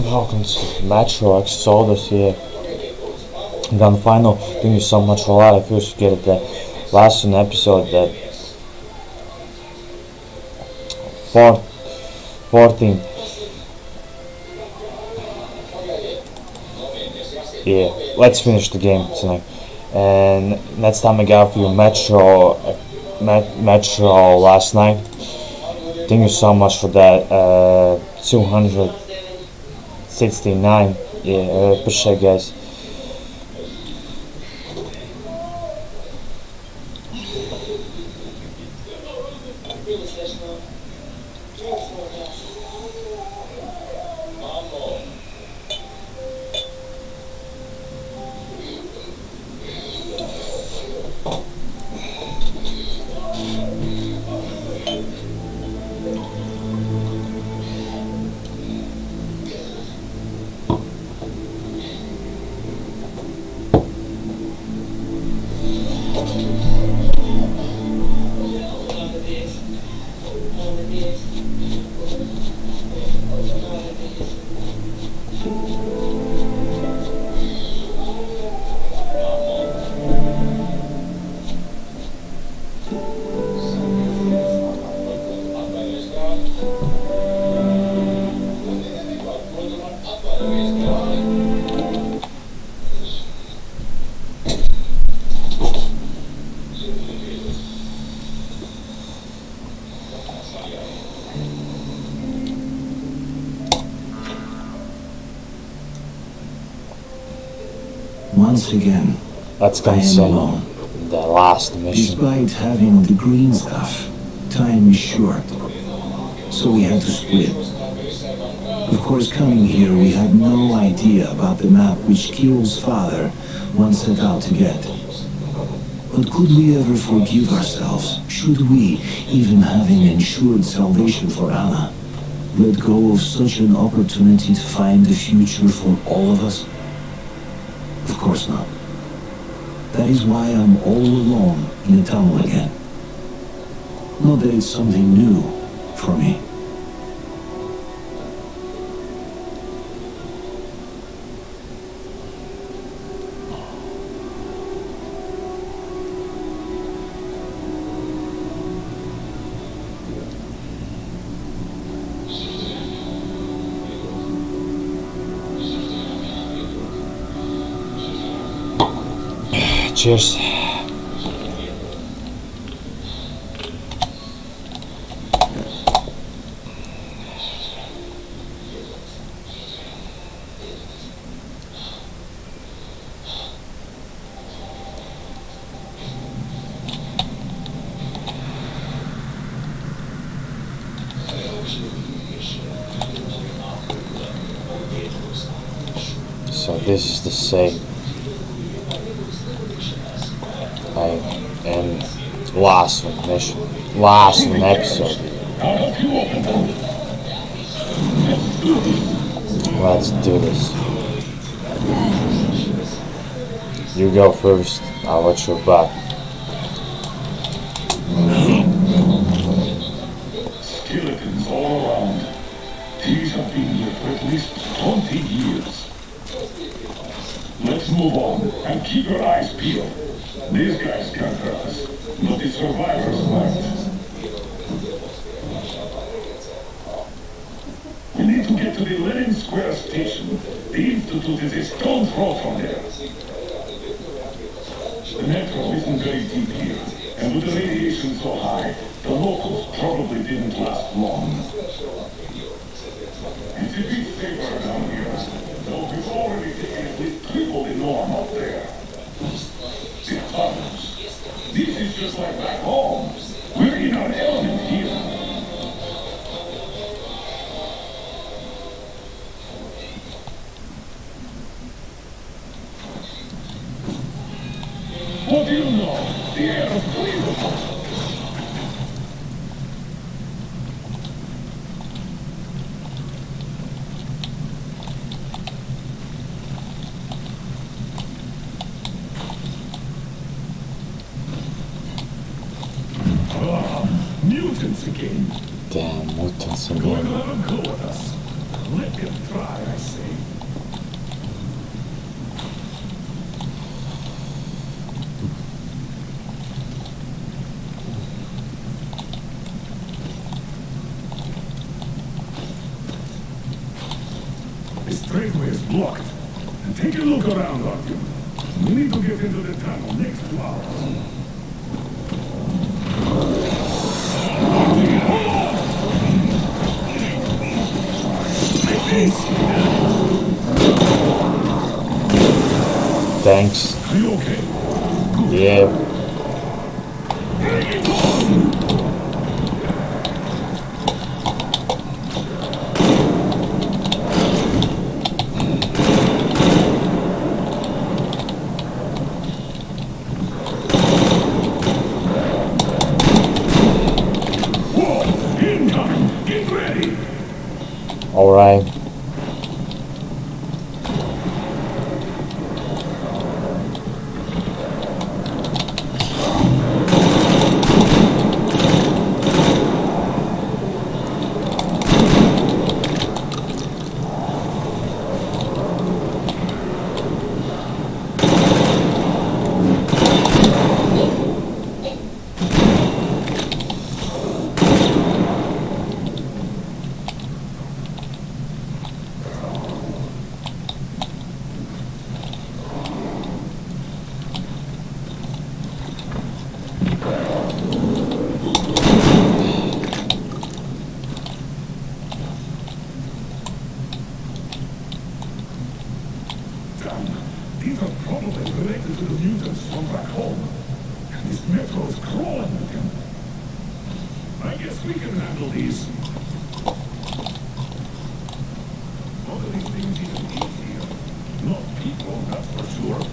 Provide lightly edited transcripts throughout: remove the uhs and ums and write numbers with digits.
Welcome to Metro Exodus here. Gun final. Thank you so much for a lot. I first get it that last one episode that 14. Yeah, let's finish the game tonight. And next time I got for you Metro last night. Thank you so much for that. 269. Yeah, appreciate guys. Once again, Let's I am continue alone. the last mission. Despite having the green stuff, time is short, so we had to split. Of course, coming here, we had no idea about the map which Kill's father once set out to get. But could we ever forgive ourselves, should we, even having ensured salvation for Anna, let go of such an opportunity to find the future for all of us? Of course not. That is why I'm all alone in the tunnel again. Not that it's something new for me. Cheers. So this is the same. And last one mission, last one episode. Let's do this. You go first, I'll watch your back. Skeletons all around. These have been here for at least 20 years. Let's move on and keep your eyes peeled. These guys can't hurt us, but the survivors might. We need to get to the Lenin Square station. The Institute is a stone's throw from there. The metro isn't very deep here, and with the radiation so high, the locals probably didn't last long. It's a bit safer down here, though we've already taken at least triple the norm up there. The tunnels. This is just like back home. We're in our element here. What do you know? The air is clear. Mutants again. Damn, mutants Going again. to let them go with us. Let them try, I say. This straightway is blocked. And take a look around, Artyom. We need to get into the tunnel next 2 hours. Thanks. Are you okay? Yeah. Bring it on! Whoa! Incoming! Get ready! Alright. These are probably related to the mutants from back home. And this metro is crawling with them. I guess we can handle these. None of these things even eat here. Not people, that's for sure.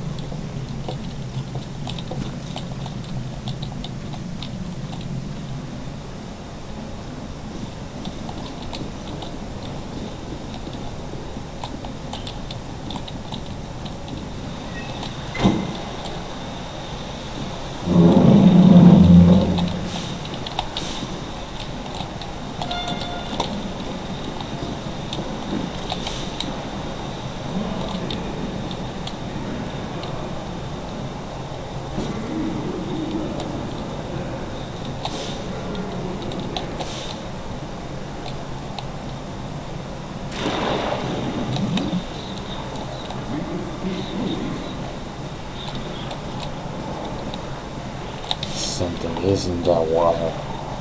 Something is in that water.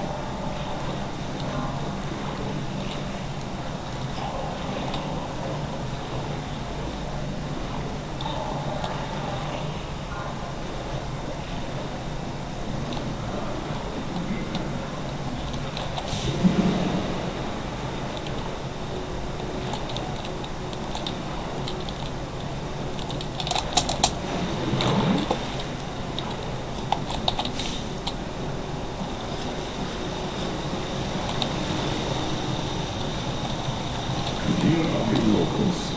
Here are the locals.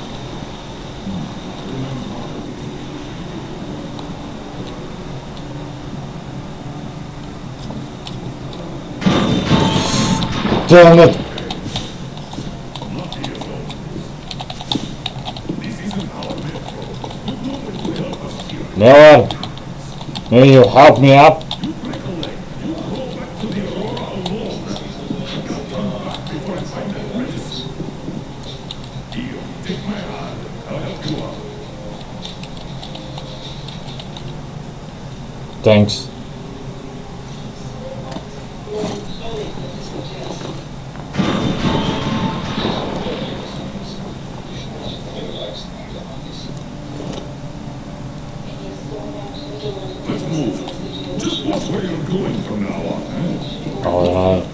Damn it! Not here, though. This isn't our metro. But nobody will help us here. Miller, may you help me up? You break a leg. You go back to the Aurora alone. I can't turn back before I find that bridge. Here, take my hand. I'll help you out. Thanks. Let's move. Just watch where you're going from now on, eh? Alright.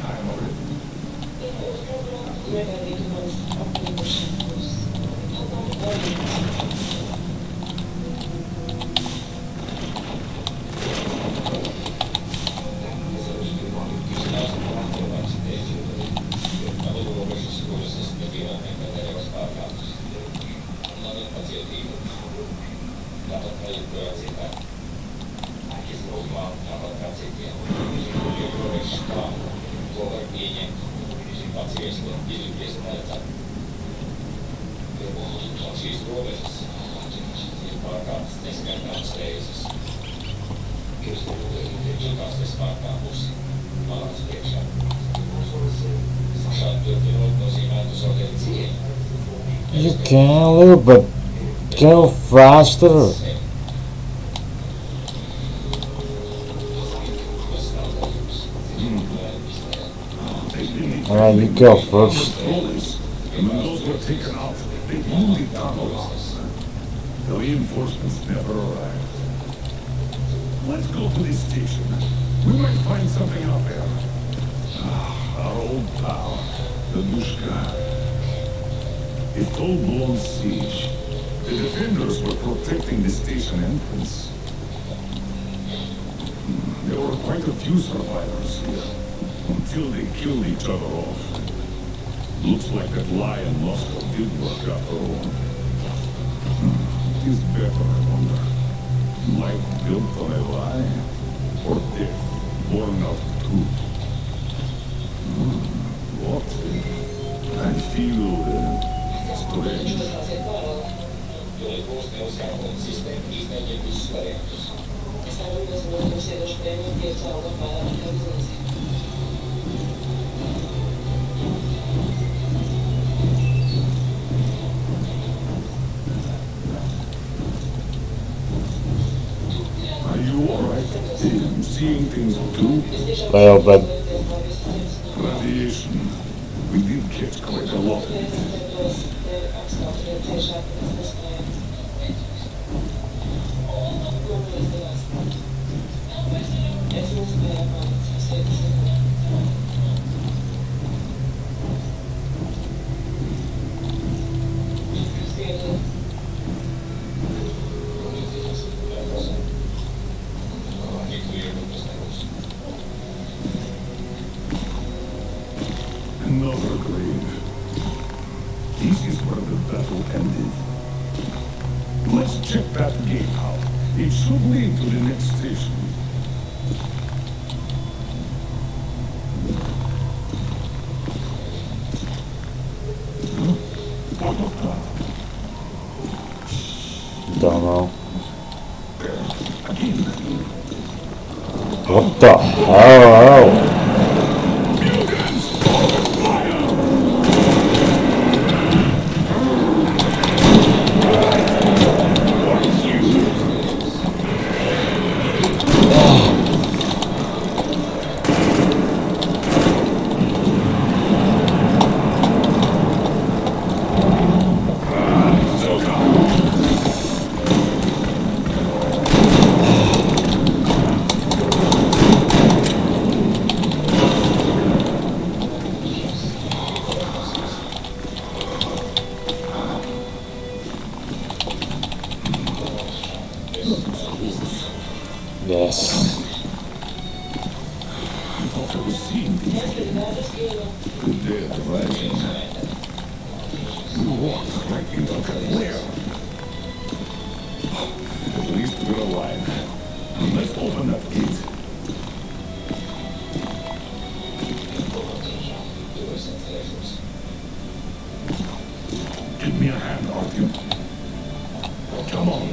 You can look, but go faster. Alright, you go first. And when those were taken out, they moved it down a lot. The reinforcements never arrived. Let's go to this station. We might find something out there. Our old pal, the Dushka. A full-blown siege. The defenders were protecting the station entrance. There were quite a few survivors here, until they killed each other off. Looks like that lie in Moscow did work after all. Is better, I wonder. Life built on a lie, or death born out of truth? What? I feel strange. Are you alright? Seeing things too? Well, but Radiation. We did catch quite a lot of it. Another grave. This is where the battle ended. Let's check that gate out. It should lead to the next station. What was that? don't know. There. Again. What the hell? Yes. I thought I was seeing these things. The dead rising. We walked right into that lair. At least we're alive. Let's open that gate. Give me a hand, Artyom. Come on.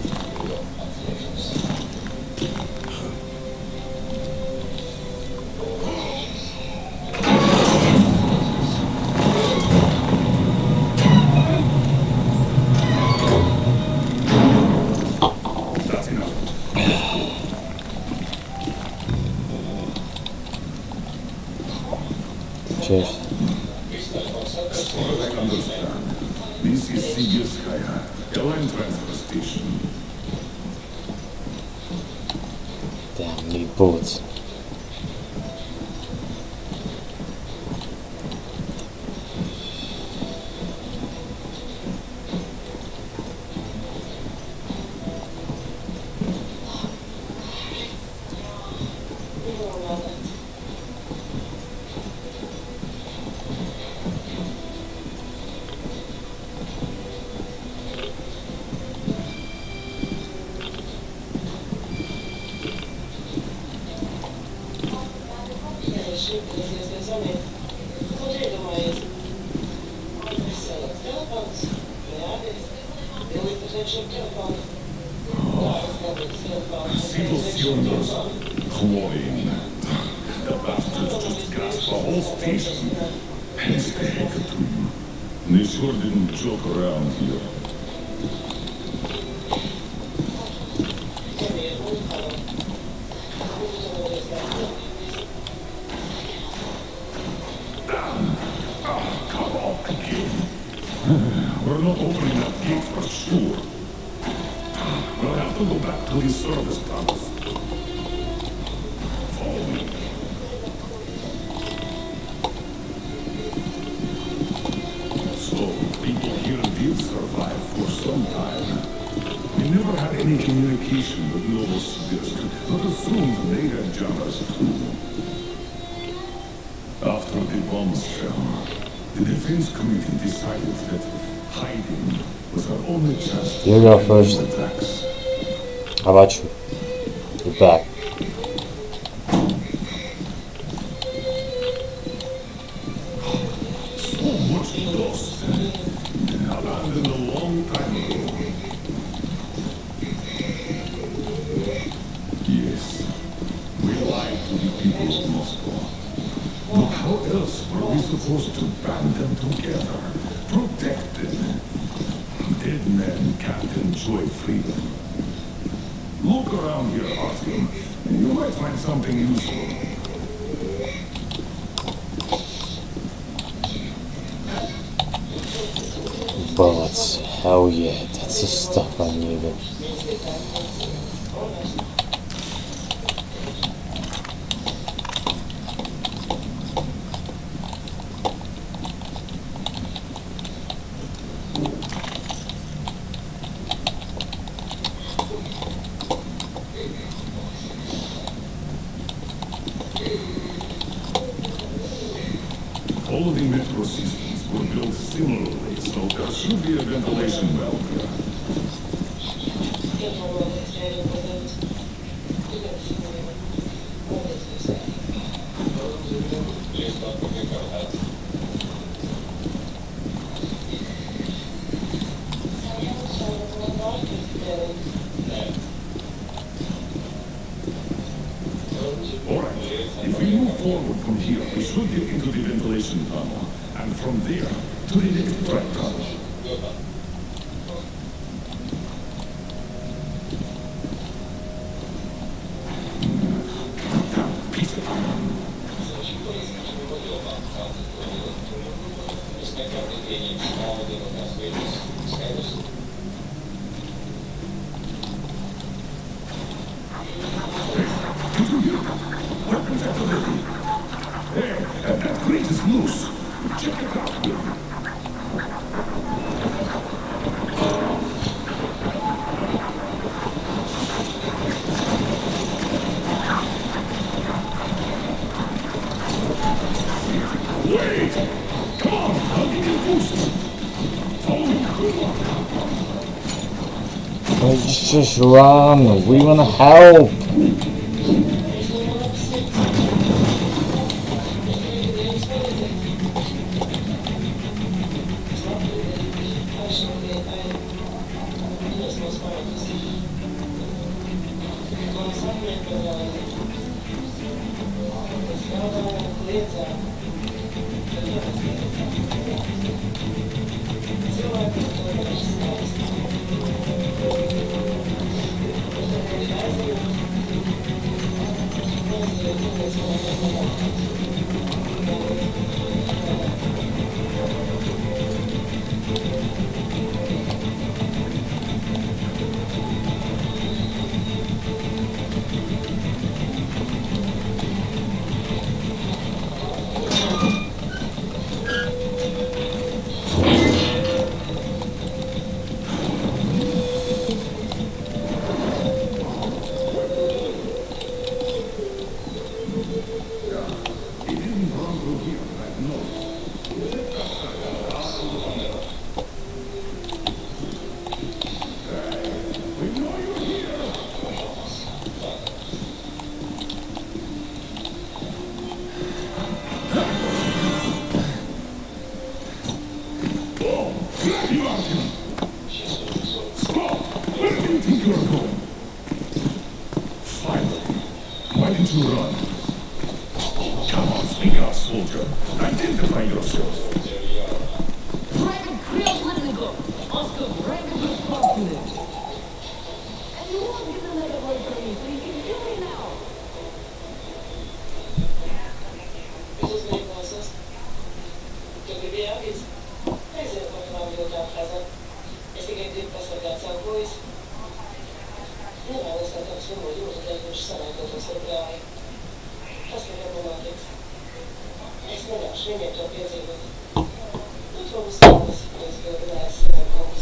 That's enough. Cheers. As far as I understand, this is Sigirskaya, a line transfer station. Damn, need bullets. See those cylinders glowing. The bastards just gassed the whole station. Hence the hecatomb. They sure didn't joke around here. Come on, again. We're not opening that gate for sure. We'll have to go back to these service tunnels. Follow me. So, people here did survive for some time. We never had any communication with Novosibirsk, but assumed they had jammers too. After the bombs fell, the defense committee decided that hiding was our only chance to You go first. attacks. How about you? You're back. So much lost. Abandoned a long time ago. Yes, we lied to the people of Moscow. But how else were we supposed to band them together? Protect them? Dead men can't enjoy freedom. Look around here, Artyom. You might find something useful. Bullets. Hell yeah, that's the stuff I needed. All of the metro systems were built similarly, so there should be a ventilation valve here. Alright, if we move forward from here, we should get into the ventilation tunnel, and from there, to the extract tunnel. That piece of iron. Weapons at the ready. Hey, that crate is loose. Check it out, Bill. Wait! Come on, I'll give you a boost. Follow me. Let's just run. We wanna help. Stop! you run? Come on, speak out, soldier. Identify yourself. Private Krill Litnigo, Oscar Rankin Responsibility. And you won't get the leg away from me, so you can kill me now. Esos negocios que vivia biz ezért fogom voltam haza. És igen képesek játszák is. Nem elvesztettem szomó gyógyszeres szalátot a szokráig. Azt mondja mondatit. Ezt nem a svédnyek a pénzéket. Úgy fogom szólni, hogy ez kell lesz meghoz.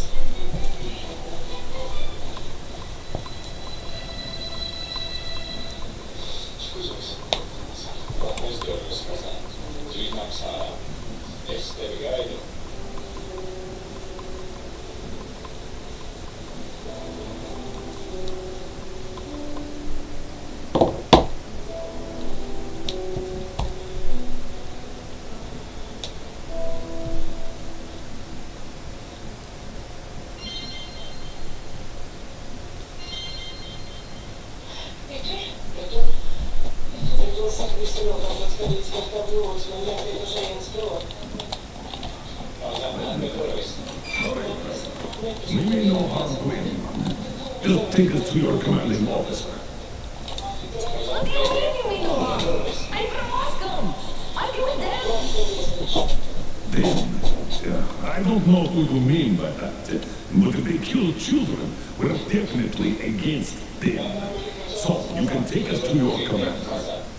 Maybe no harm waiting. Just take us to your commanding officer. What do you mean you mean no harm? I'm from Moscow. I'll be with them. Then, I don't know what you mean by that, but if they kill children, we're definitely against them. So, you can take us to your commander.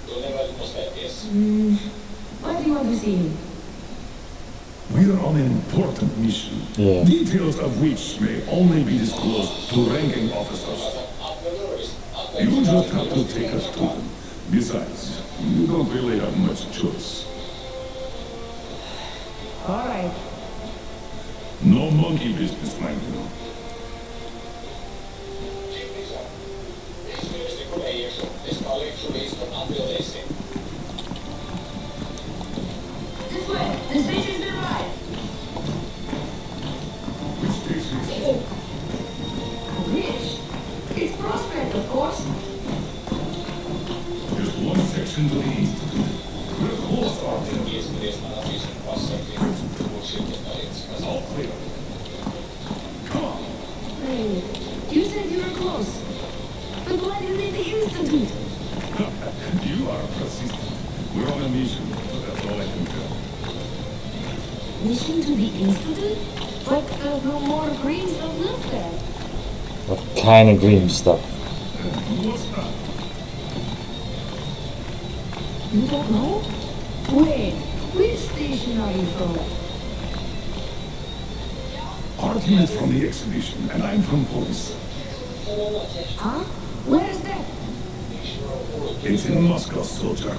Why do you want to see me? We're on an important mission, details of which may only be disclosed to ranking officers. You just have to take us to them. Besides, you don't really have much choice. All right. No monkey business, mind you. This way. The station's nearby. Which station is it? Which? It's Prospect, of course. Just one section to the east. We're close, aren't we? All clear. Come on. Hey, you said you were close. But why did you leave the institute? You are persistent. We're on a mission, that's all I can tell. Mission to the institute? But no more green stuff lives there. What kind of green stuff? What's that? You don't know? Wait, which station are you from? Artyom is from the exhibition, and I'm from police. Huh? Where is that? It's in Moscow, soldier.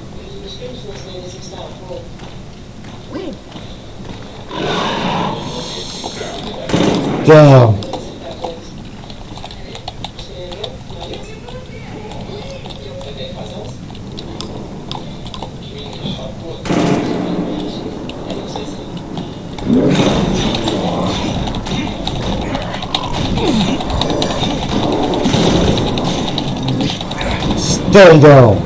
Wait, Damn! Stay down!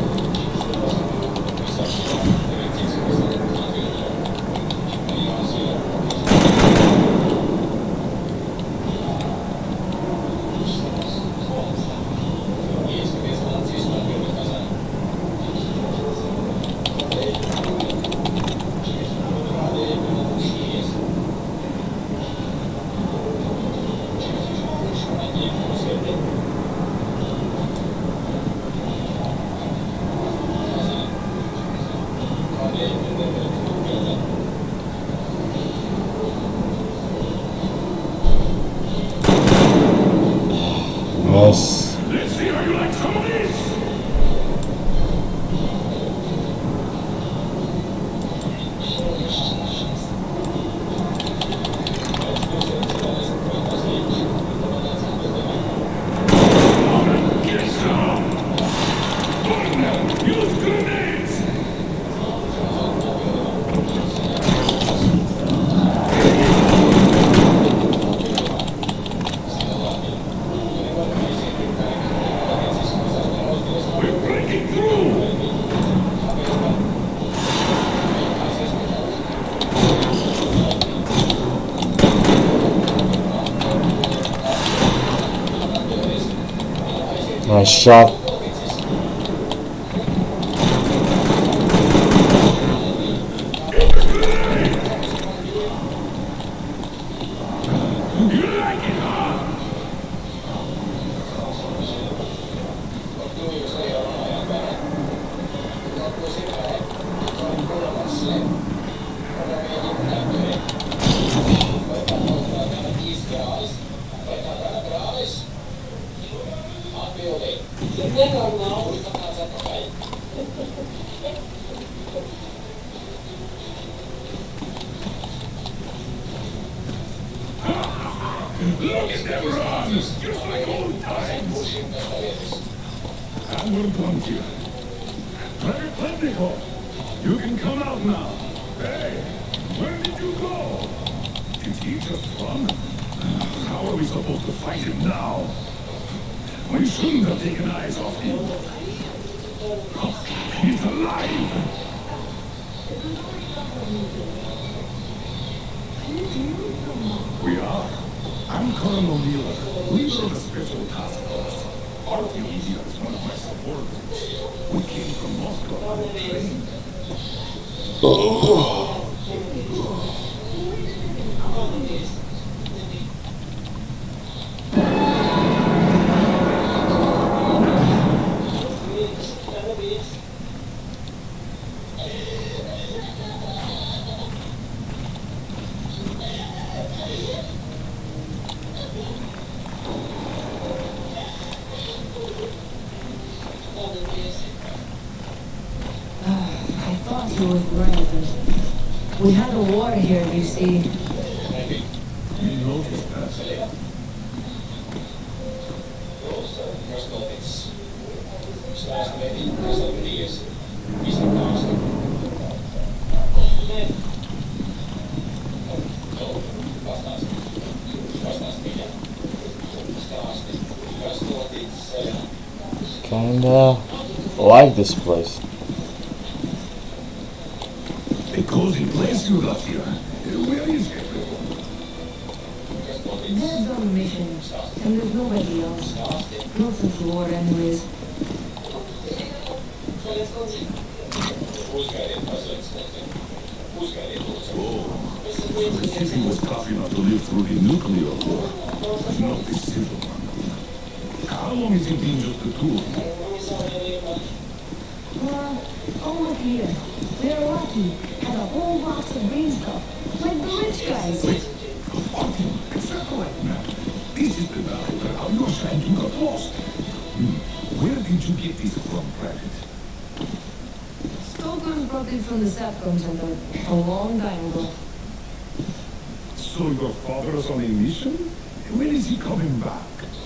Yes. Let's see how you like some of this! Get some! Burn them! Use grenades! Nice shot. Look at them run! Just like old times! And we're done here. Very plentiful. You can come out now. Hey, where did you go? Did he just run? How are we supposed to fight him now? We shouldn't have taken eyes off him. He's alive! We are. I'm Colonel Miller, leader of the Special Task Force. Artyom is one of my subordinates. We came from Moscow on a train. I thought you was right, but we had a war here, you see. You noticed that? Kinda like this place. A cozy place you left here. Where is it? Dad's on a mission, and there's nobody else. No sense of war anyways. The city was tough enough to live through the nuclear war, but not the civil one. How long has it been just the two of you? Almost here. We're lucky. Had a whole box of green stuff. Like the rich guys. Wait, is that correct, man? This is the valley where how your shanking got lost. Where did you get this from, Private? Stoker brought it from the SATCOM center a long time ago. So your father's on a mission? When is he coming back?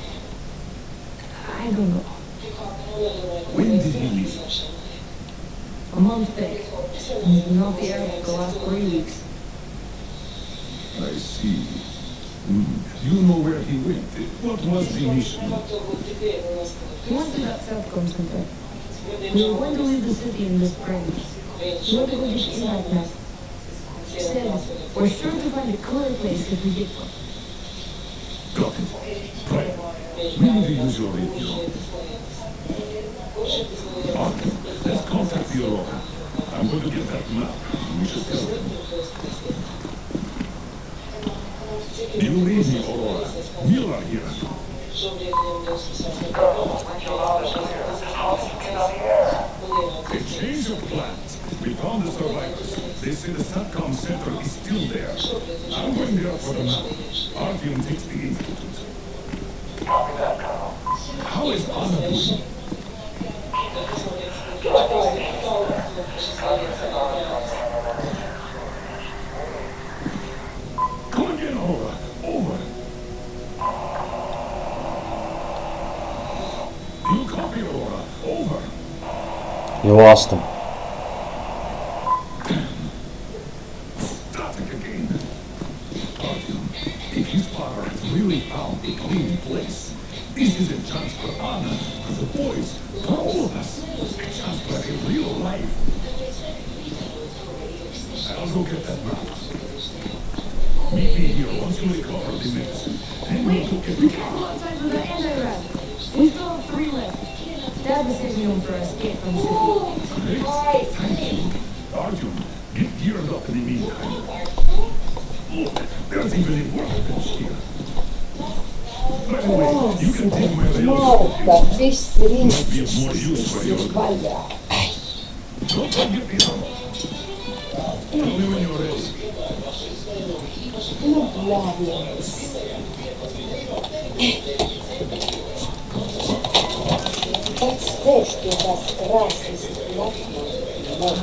I don't know. When did he leave? A month back. He's been off the air for the last 3 weeks. I see. You know where he went. What was the mission? He went to that SATCOM center. We were going to leave the city in the spring. We went to go get the impact map. He said, we're sure to find a cooler place if we get one. Got it. Right. We need to use your radio. Arthur, let's contact the Aurora. I'm going to get that map. We should tell them. Do you read me, Aurora? Miller here. A change of plans. We found the survivors. They say the SATCOM center is still there. I'm going there for the map. Artyom takes the institute. Copy that, Colonel. How is Anna doing? Come again, Aurora. Over. Do you copy, Aurora? Over. You lost him. Static again. Artyom, if his father has really found a clean place, this is a chance for Anna, for the boys, for all of us. A chance for a real life. I'll go get that map. Meet me here once you recover the medicine. And we'll go get the car. Outside with the anti-rat. We still have 3 left. Dad was saving them for our escape from the city. Great. Thank you. Arjun, get geared up in the meantime. Look, there's even a workbench here. By the way, you can take my rails. Molta, visserligen Might be of more use for you. svalja. Don't forget me now. Tell me when you're ready. No blaviens. Подстежки вас красность лаком.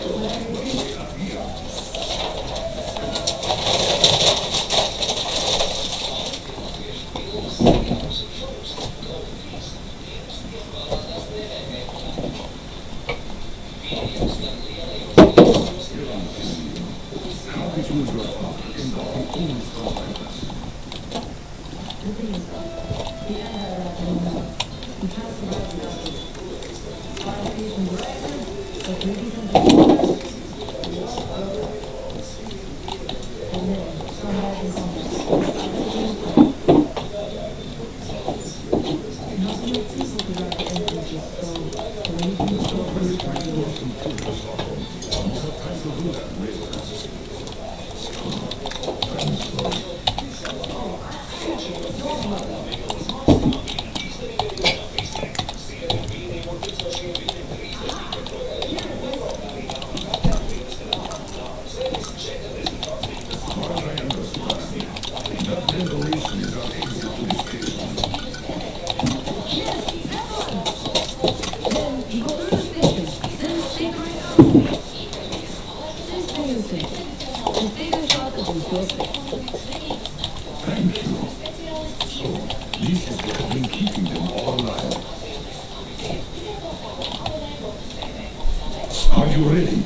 Are you ready?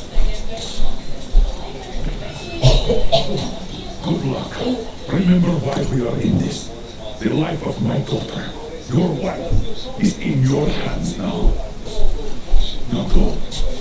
Good luck. Remember why we are in this. The life of my daughter, your wife, is in your hands now. Now go.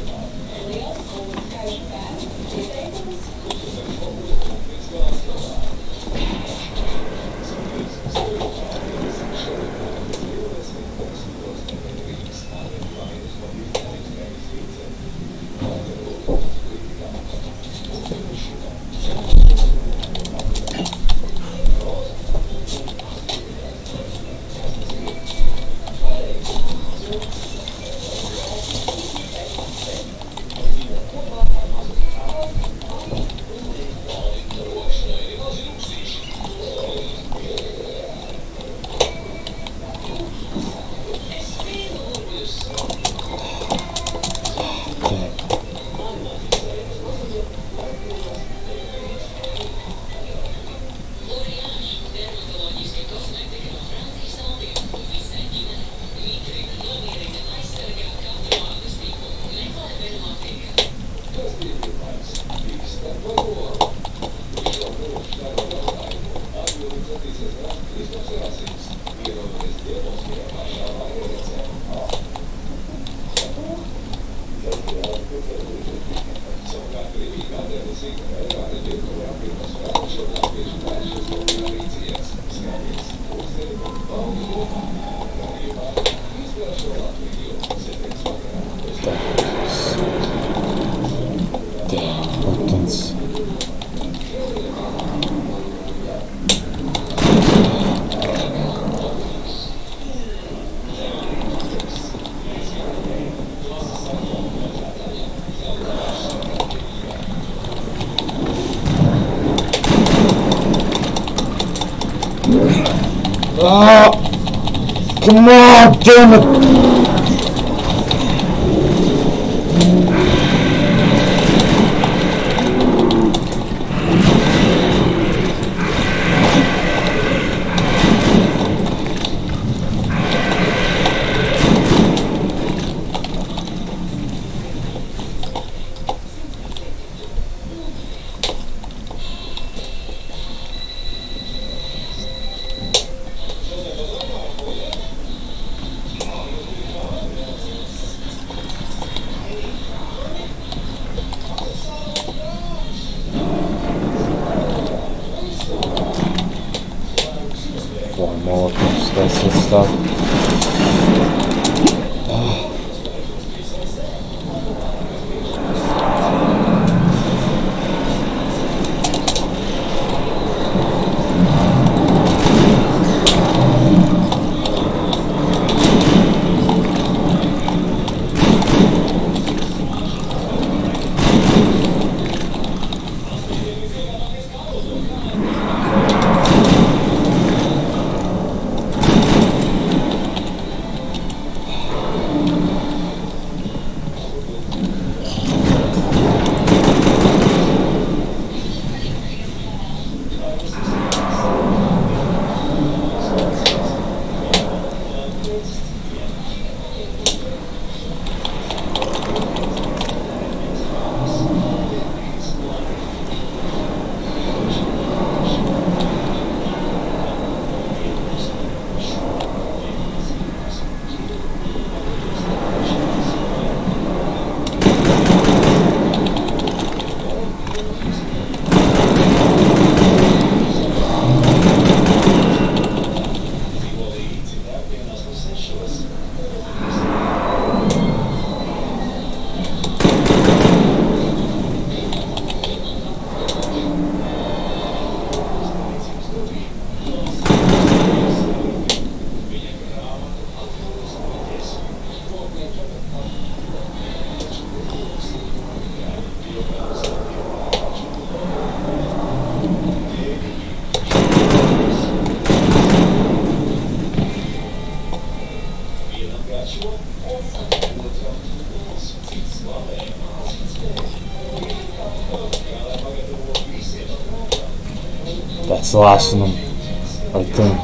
Oh, come on, damn it! More basic stuff. That's the last of them, right there.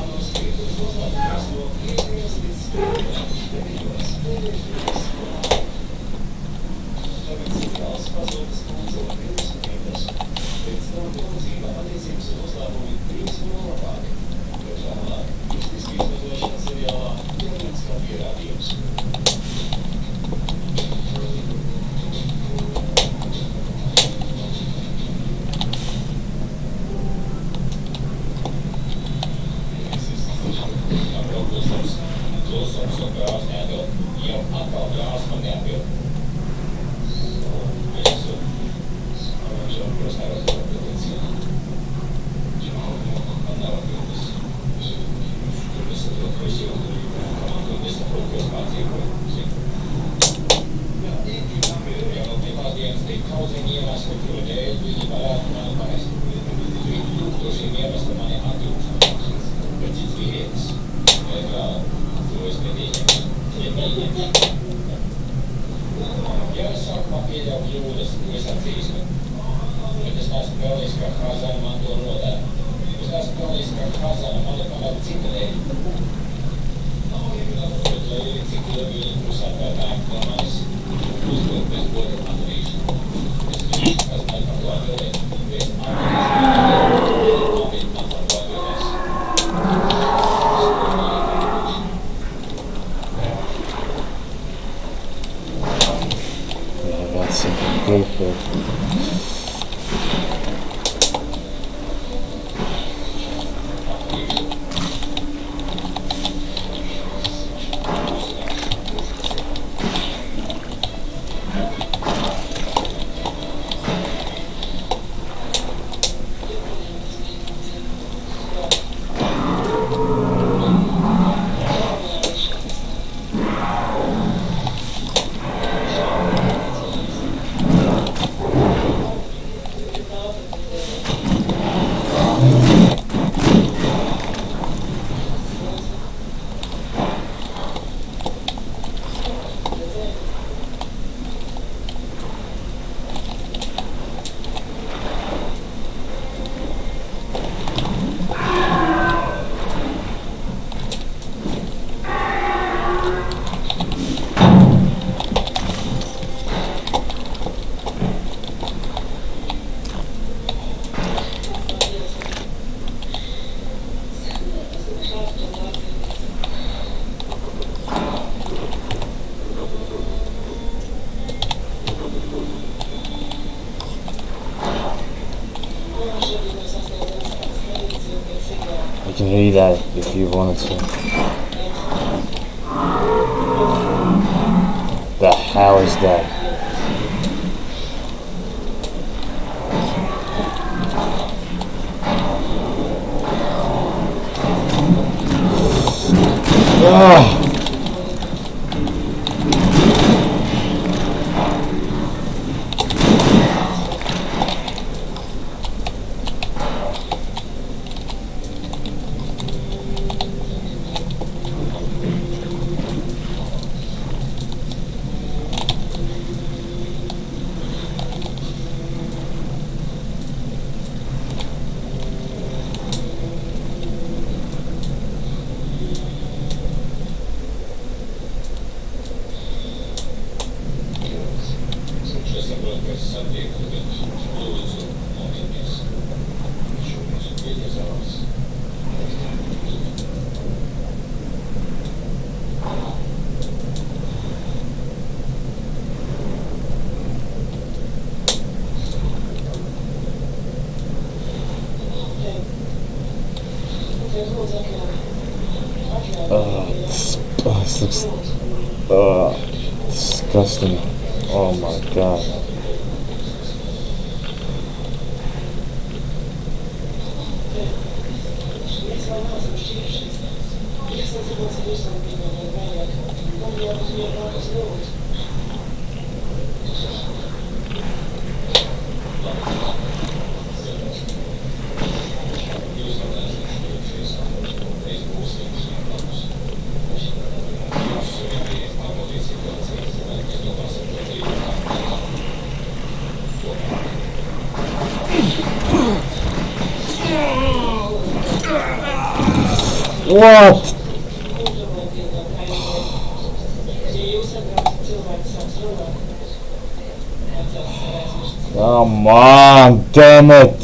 You can read that if you wanted to. The hell is that? Ah! This looks disgusting. Oh my god. What? Come on, damn it.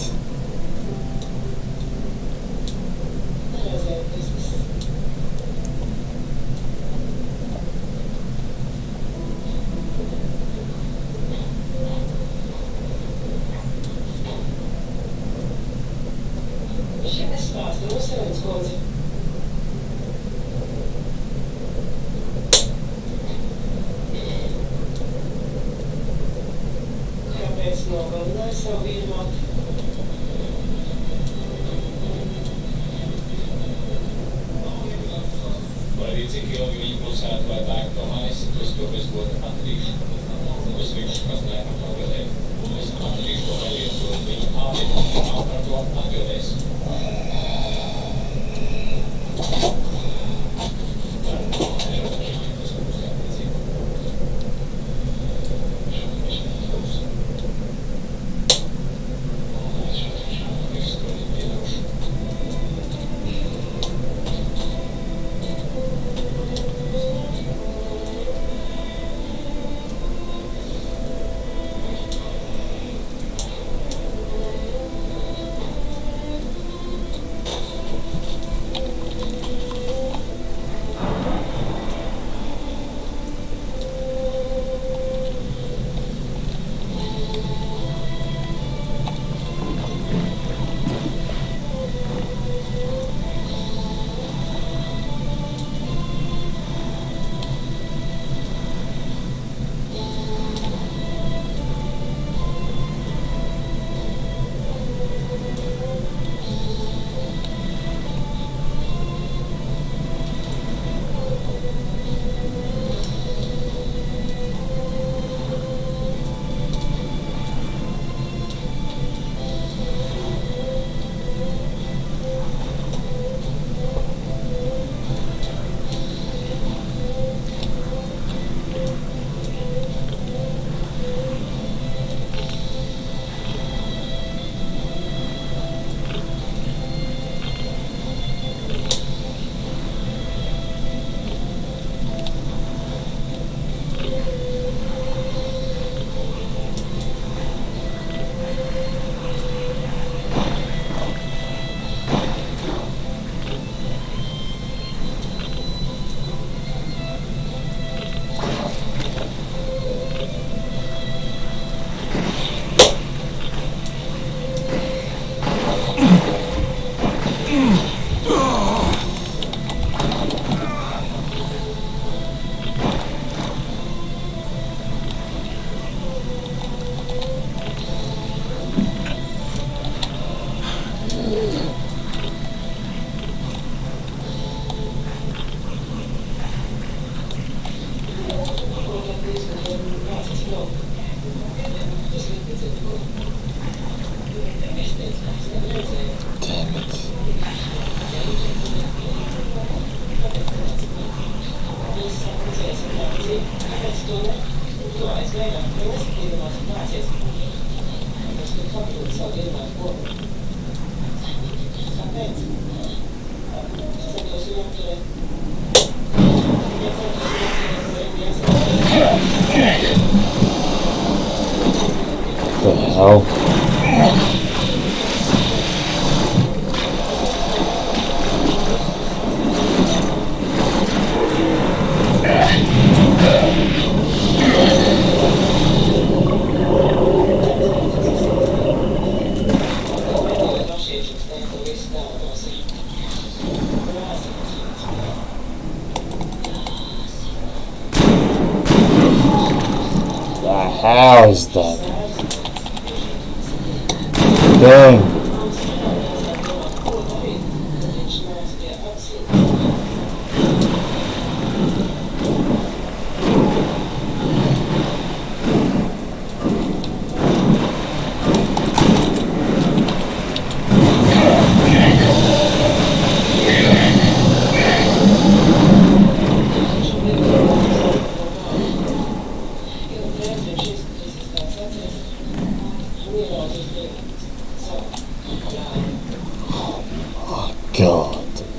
Stunde. Du als Leiter bringst dir was gratis. Das gekoppelt zur Gilma vor. Sapet. Se to si niektóre. The hell? How is that? Dang. God.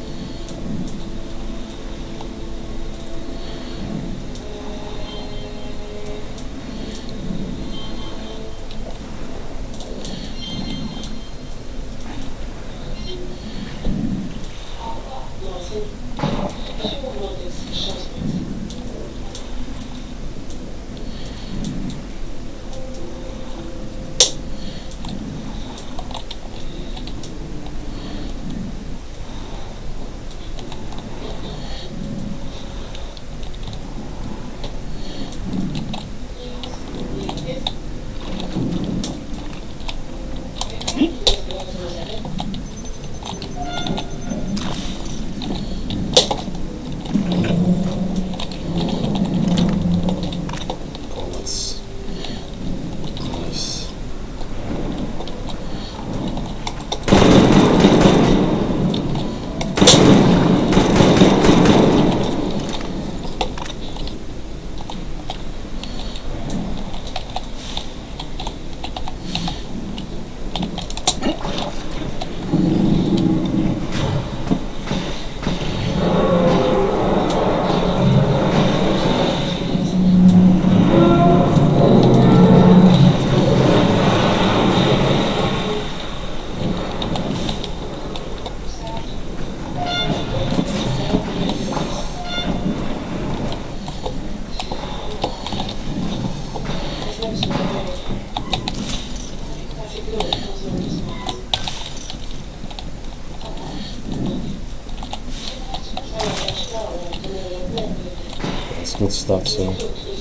That's good stuff, so.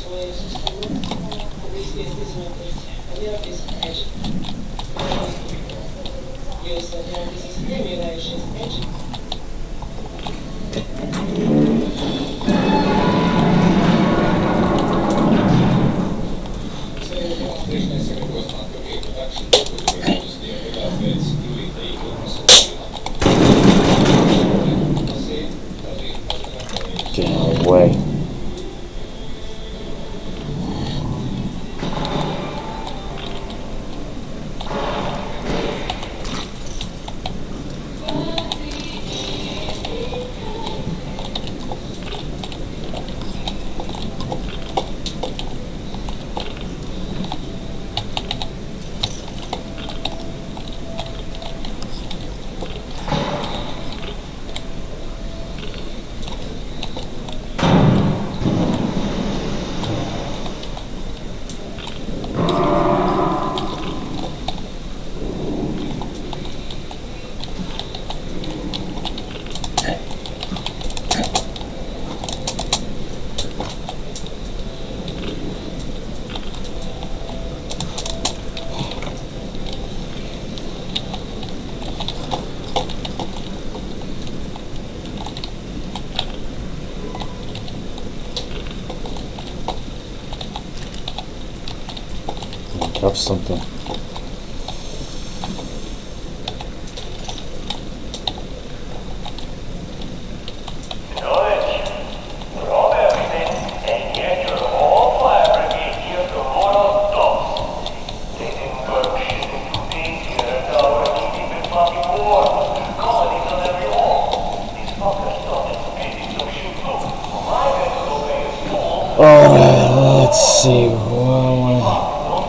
Get out of the way. Drop something. Deutsch, Robert, and get your all Alright, let's see. Well,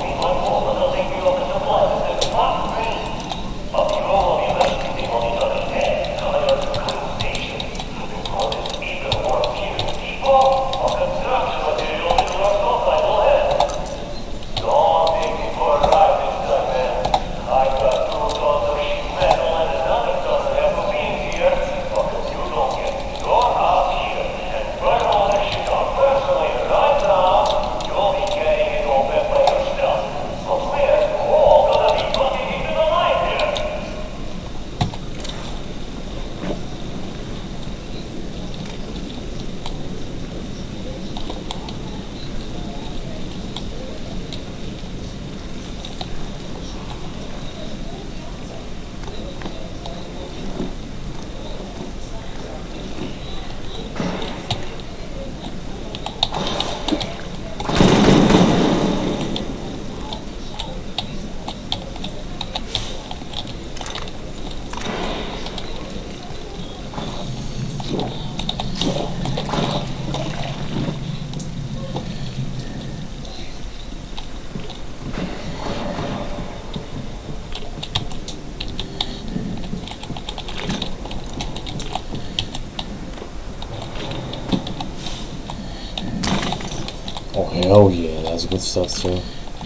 oh hell yeah, that's good stuff too.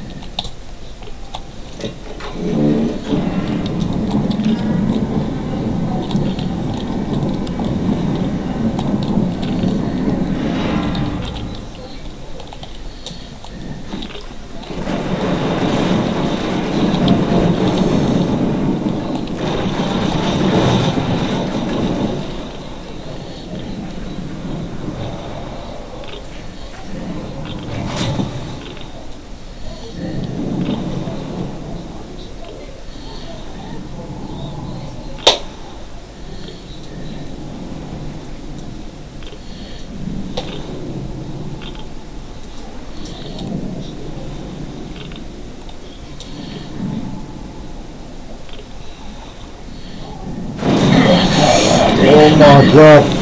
Oh my god.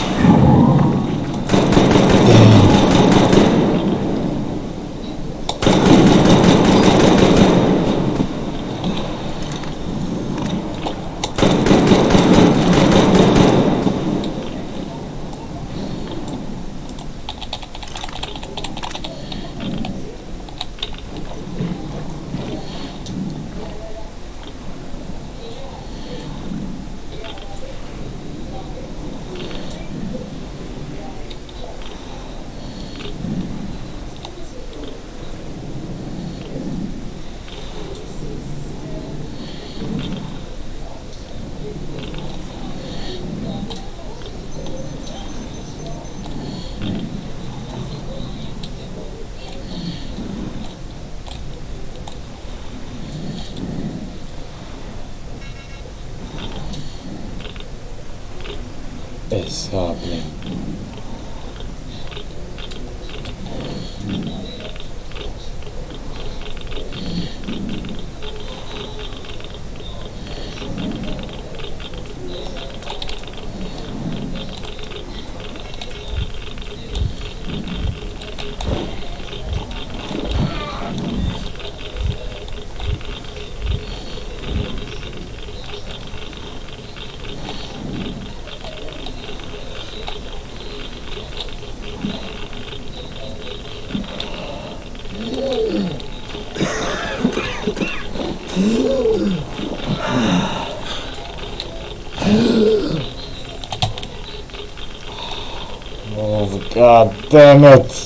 It's happening. Oh, god damn it!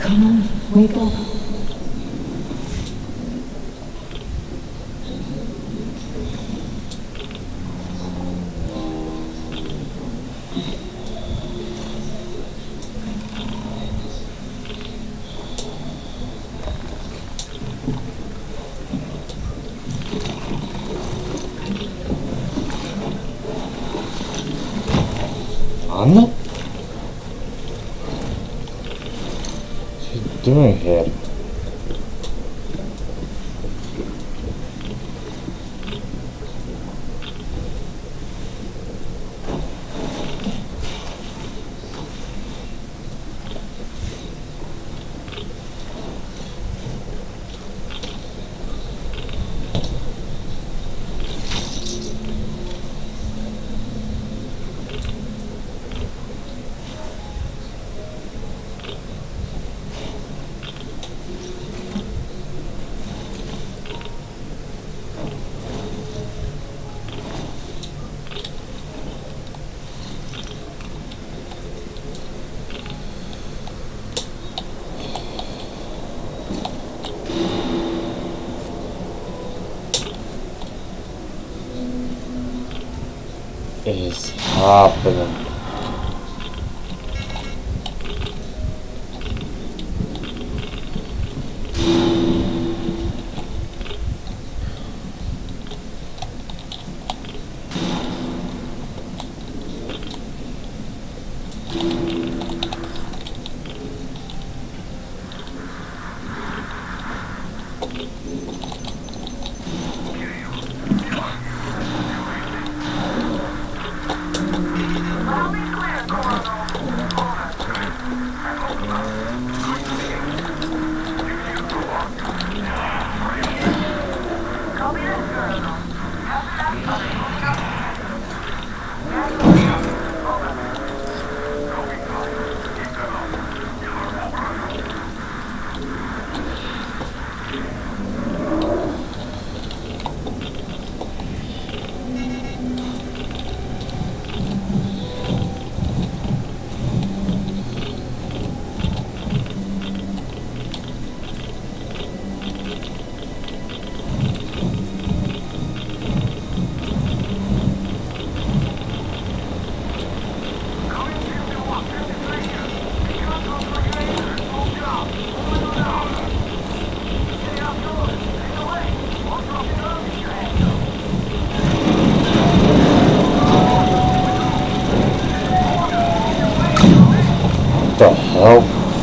Come on, wake up. Anna? What's she doing here? Is happening? What the hell?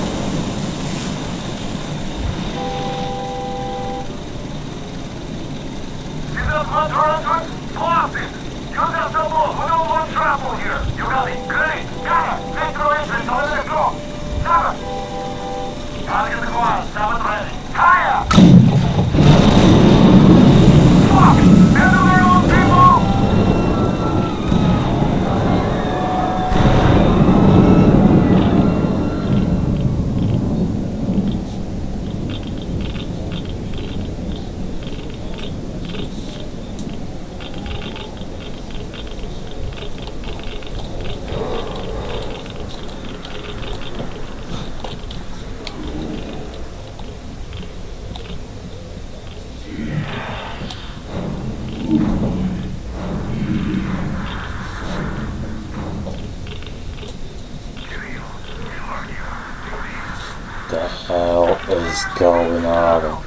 The hell is going on?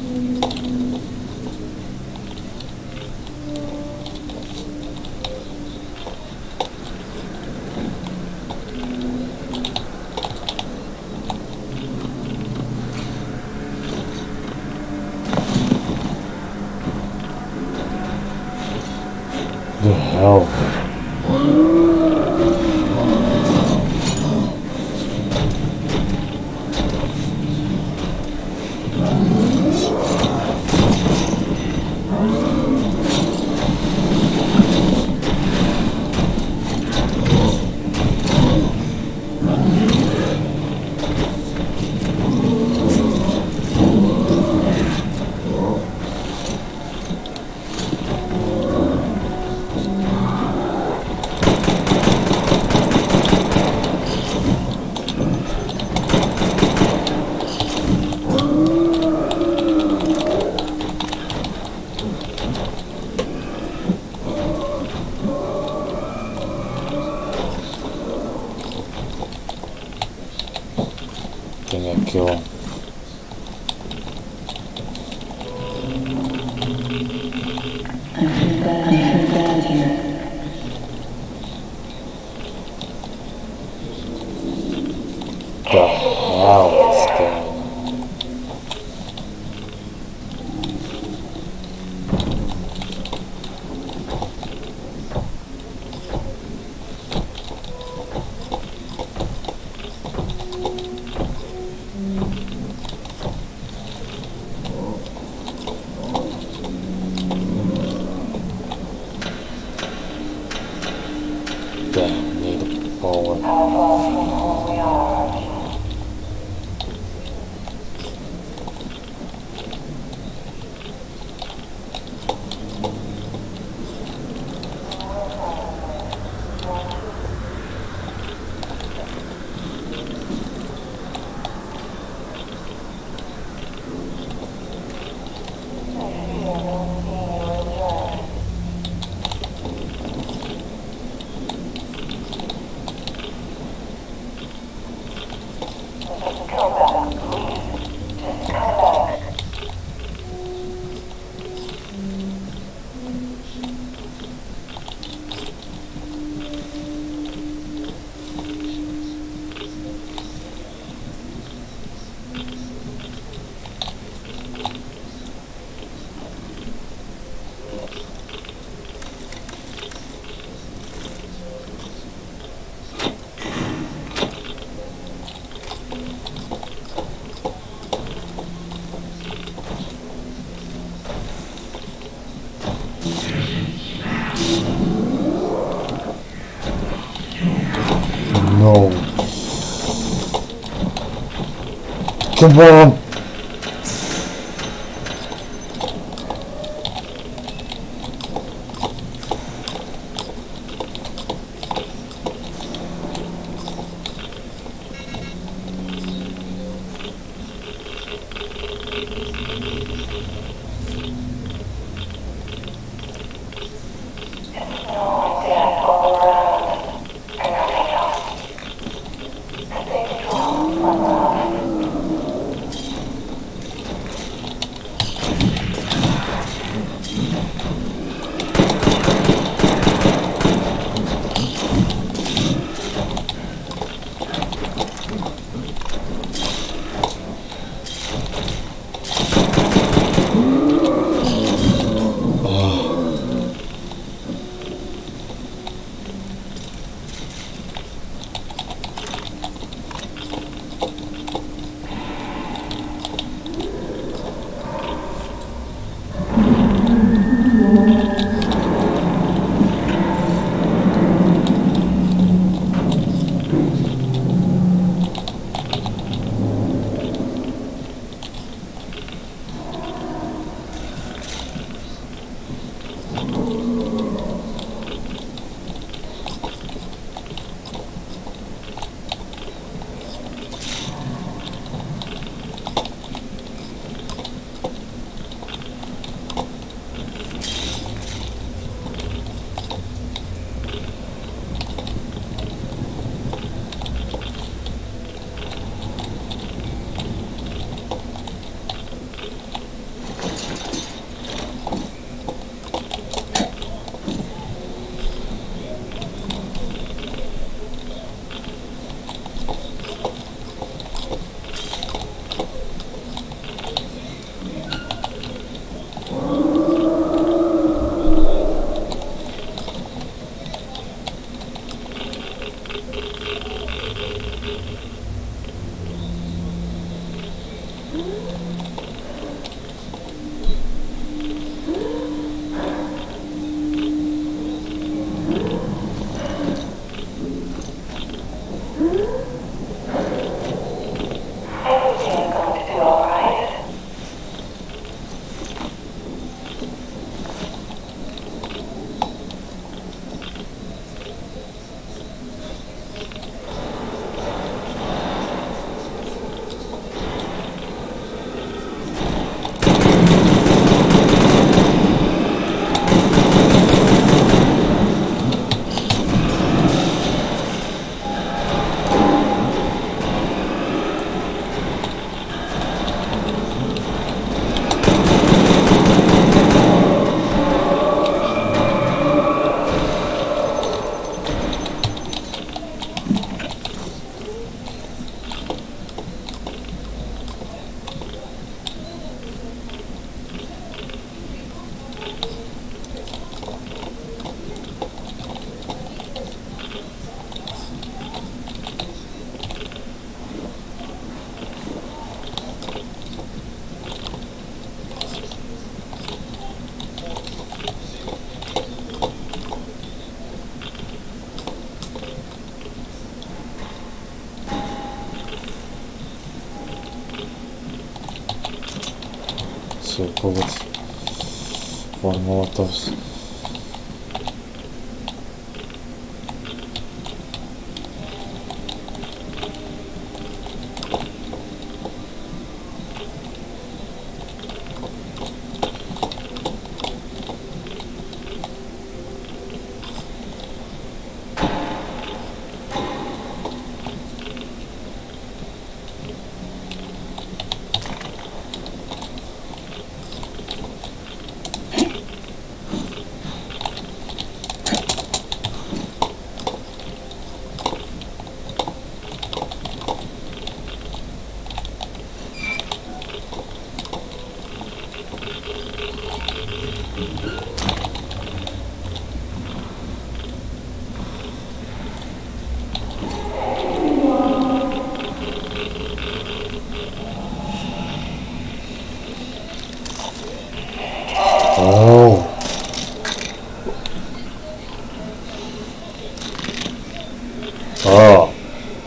The hell? Think I kill him. I'm bad here. The hell is that? Damn, need a forward. How far from home we are. Come back, please. Just come back. No. Come on. No death all around. And nothing else. Stay strong, my love. explosive bullets for Molotovs. Oh. Oh.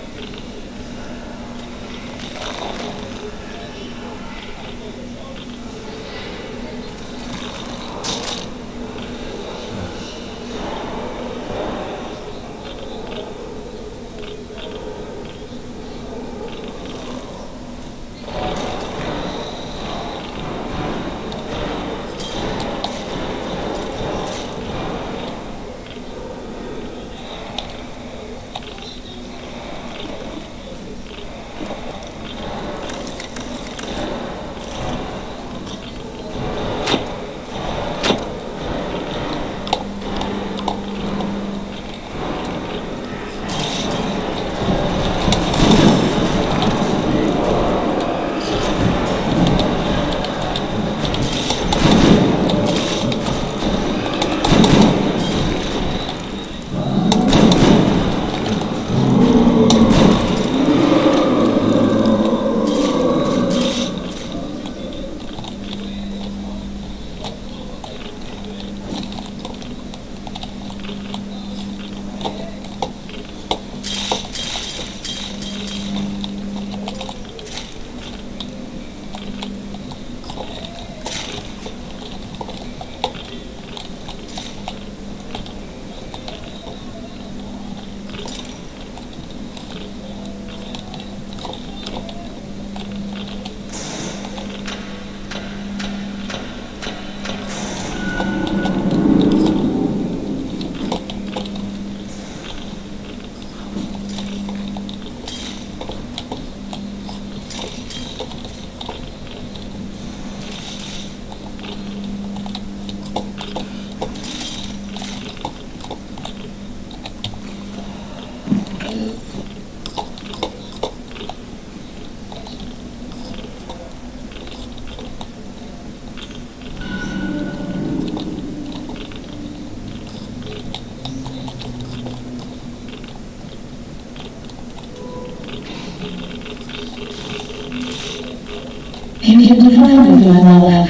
You can define it, my love.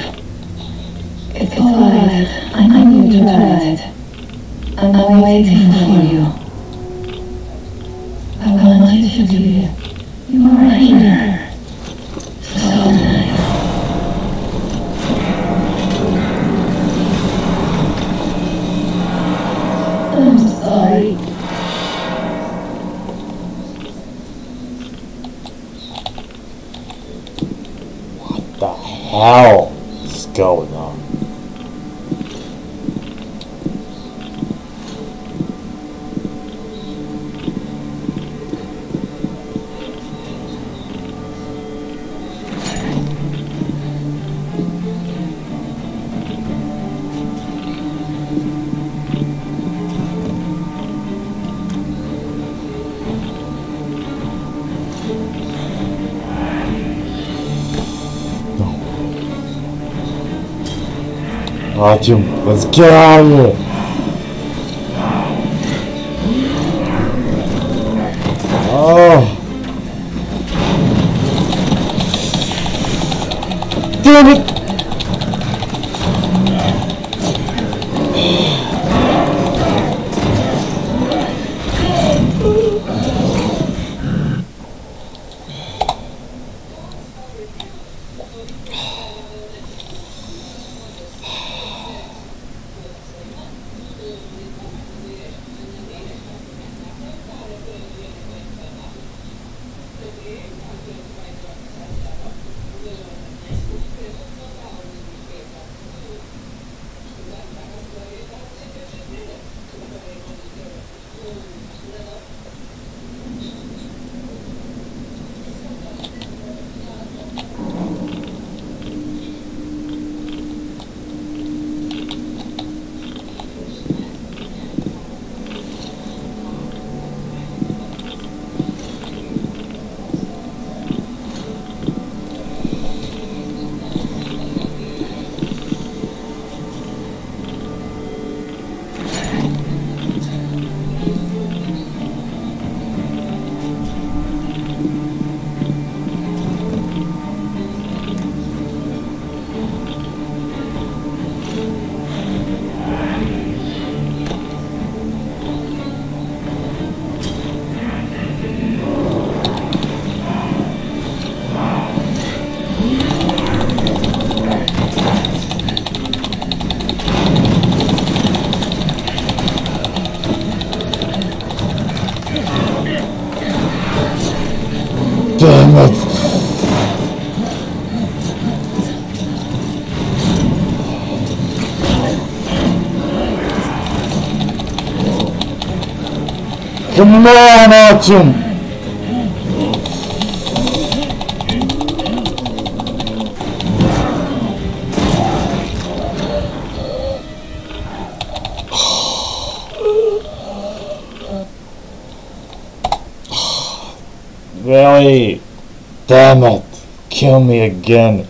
It's alright. I know you tried. I'm waiting for you. I want you to be. You are here. So nice. I'm sorry. What the hell is going on? Artyom, let's get out of here! Oh! Damn it! Damn it. Come on, Artyom! Really? Damn it. Kill me again.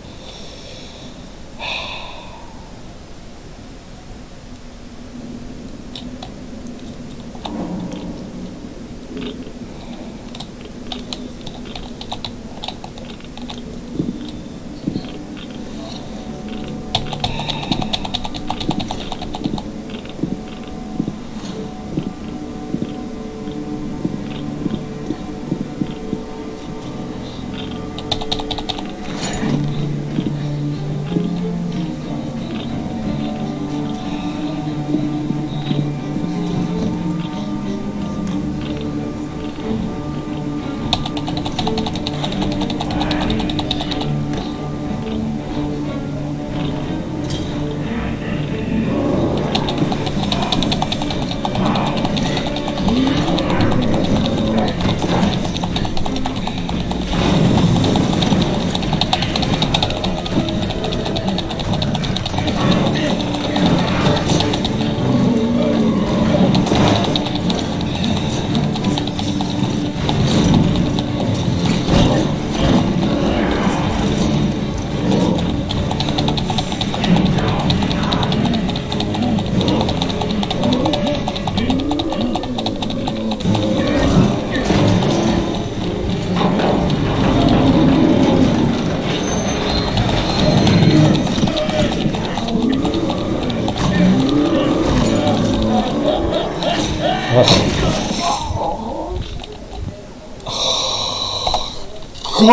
Come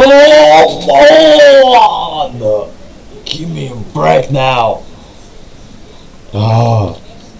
on! Give me a break now. Oh.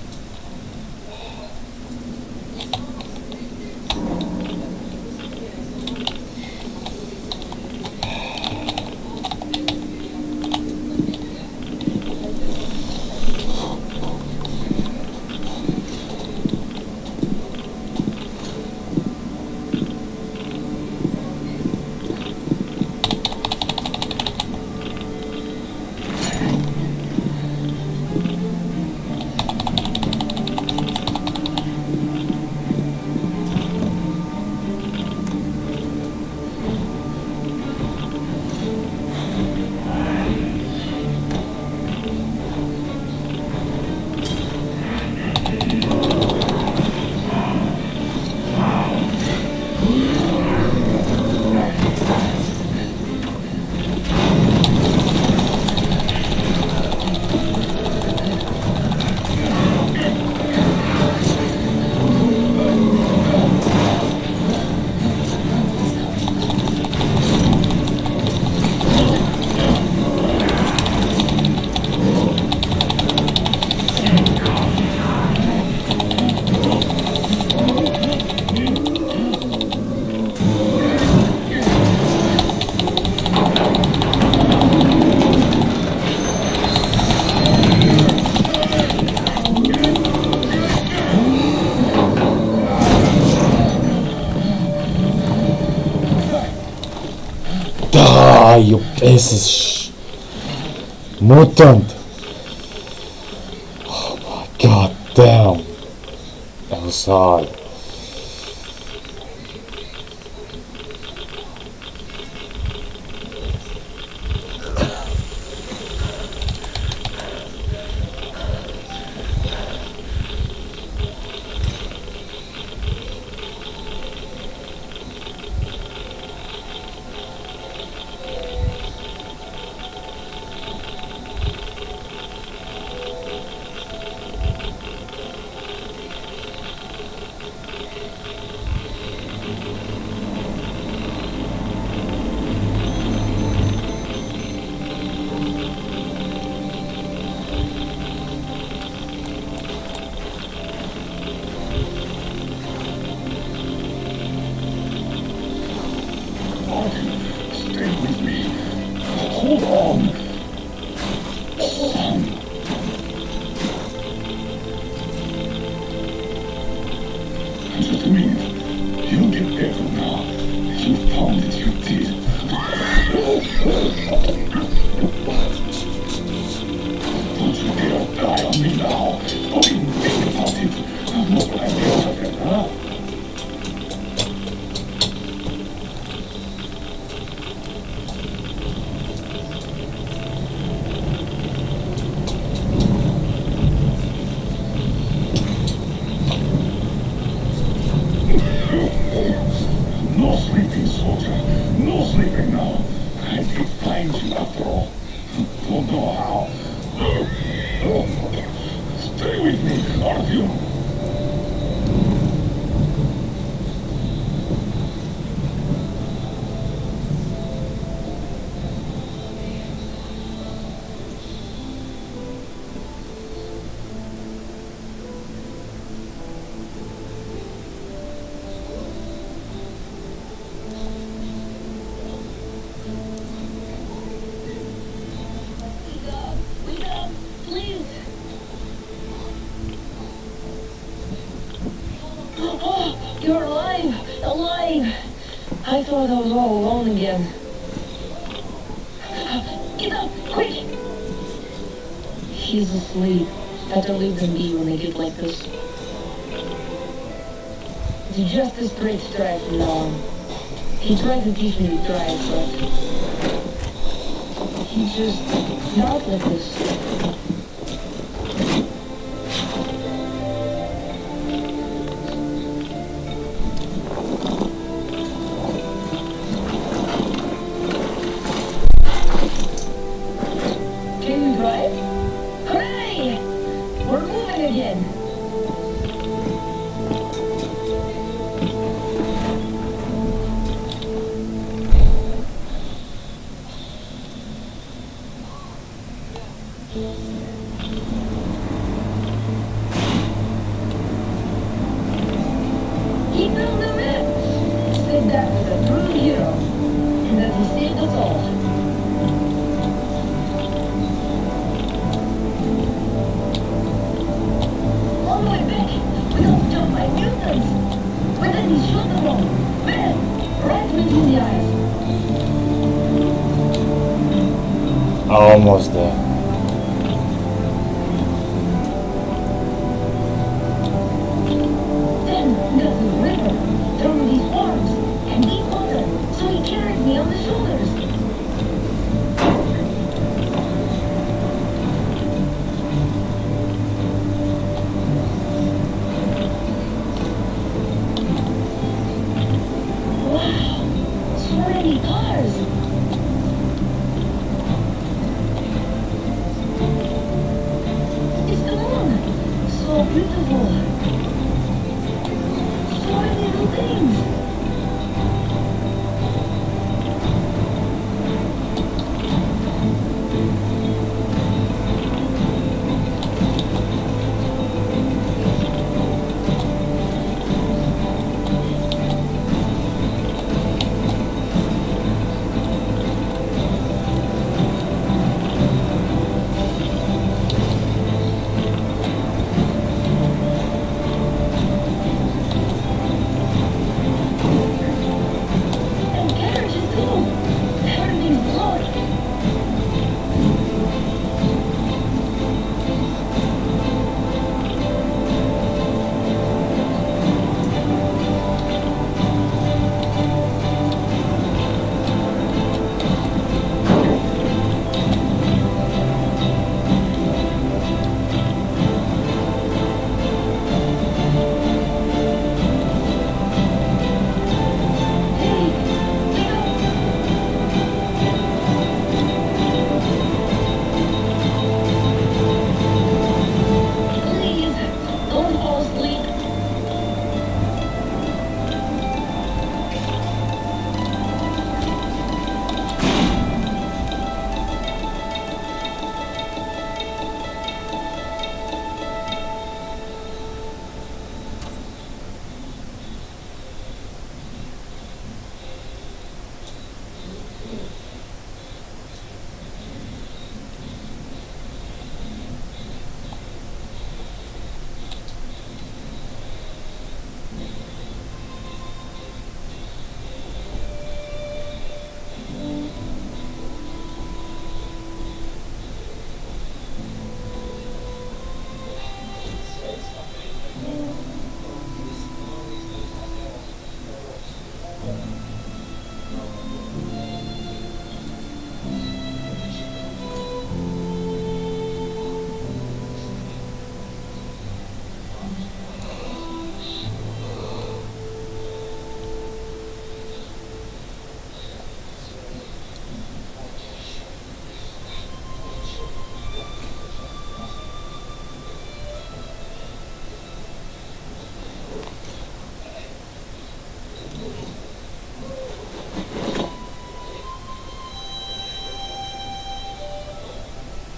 Die, you piece of mutant! Oh my god damn! That was hard. on me now. Don't even think about it. I'm not like the other fella. No sleeping, soldier. No sleeping now. I did find you after all. Don't know how. Stay with me, Artyom. Wake up, please. Oh, you're alive, alive. I thought I was all alone again. Get up, quick. He's asleep. Better leave them be when they get like this. It's just a straight strike from now on. He tried to teach me to drive, but he's just not like this. Can you drive? Hooray! We're moving again. He found the map. Said that was a true hero, and that he saved us all. All the way back, we got jumped by mutants. But then he shot them all. Bam! Right between the eyes. Almost there. Then there was a river, through these arms, and deep water, so he carried me on the shoulders. Wow, so many cars. It's the moon, so beautiful. So many little things.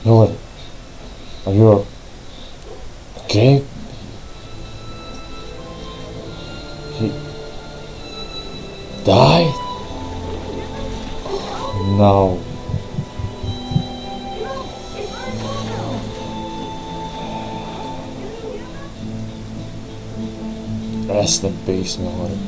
Lily, are you okay? He died? No. Rest in peace, Lily.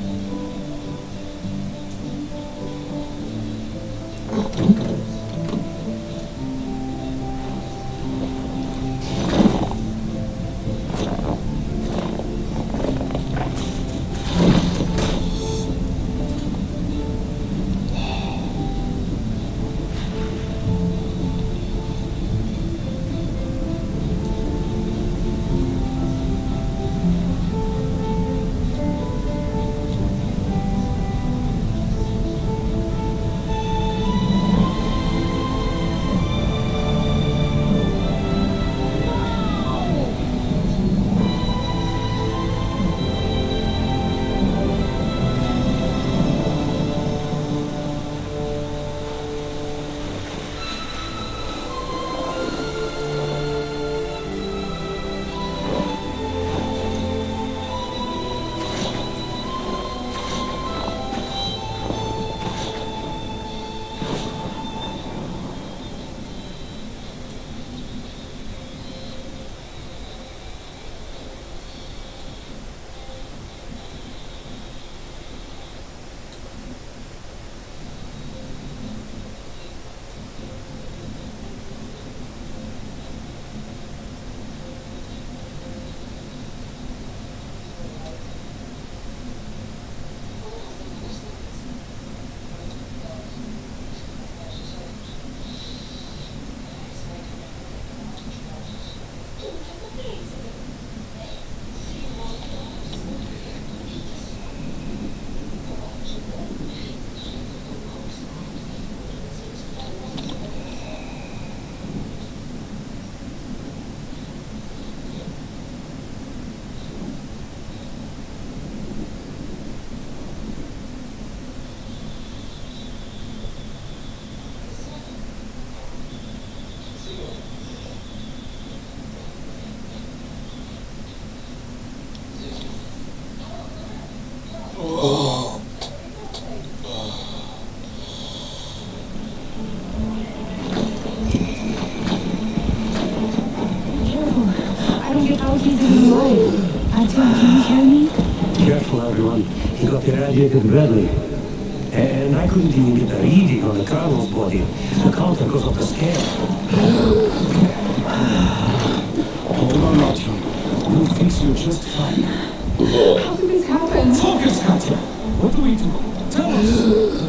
He got irradiated badly. And I couldn't even get a reading on the colonel's body. The counter goes up the scale. Hold on, Artyom. We'll fix you just fine. How did this happen? Focus, Katya! What do we do? Tell us!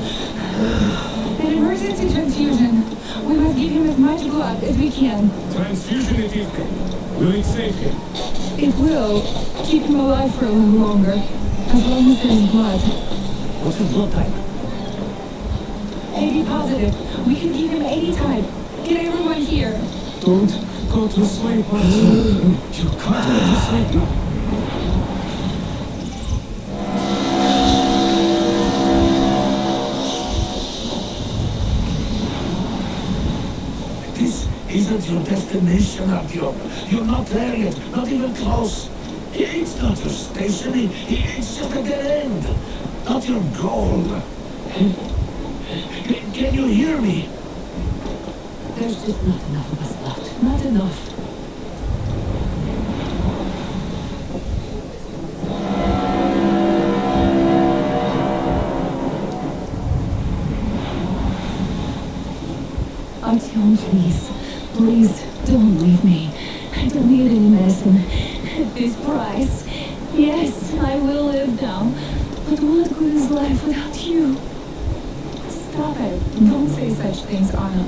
An emergency transfusion. We must give him as much blood as we can. Transfusion it is. Will it save him? It will keep him alive for a little longer. As long as there's blood. What's his blood type? AB positive. We can give him any type. Get everyone here. Don't go to sleep, Artyom. You can't go to sleep now. This isn't your destination, Artyom. You're not there yet, not even close. It's not your station, it's just a dead end. Not your goal. Can you hear me? There's just not enough of us left. Not enough. Artyom, please. Please, don't leave me. I don't need any medicine. At this price. Yes, I will live now. But what good is life without you? Stop it. Don't say such things, Anna.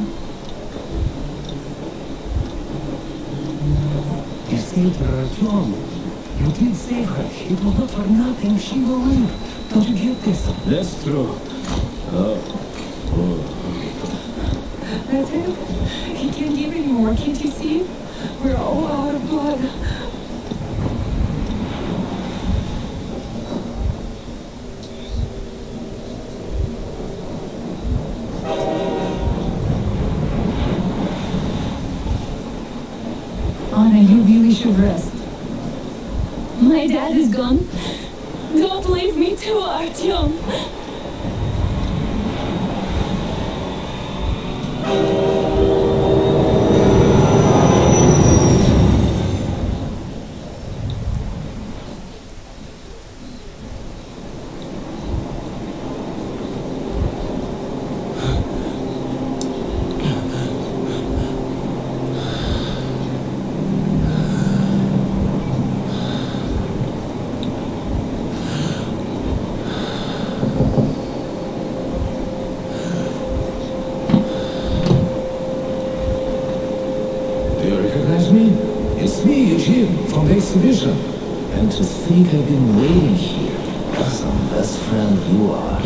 You saved her, Artyom. You did save her. It was not for nothing. She will live. Don't you get this? That's true. That's it? He can't give anymore, can't you see? We're all out of blood. I leave you, you should rest. My dad is gone. Don't leave me too, Artyom. It's me, Eugene, from the exhibition. And to think I've been waiting here. Some best friend you are.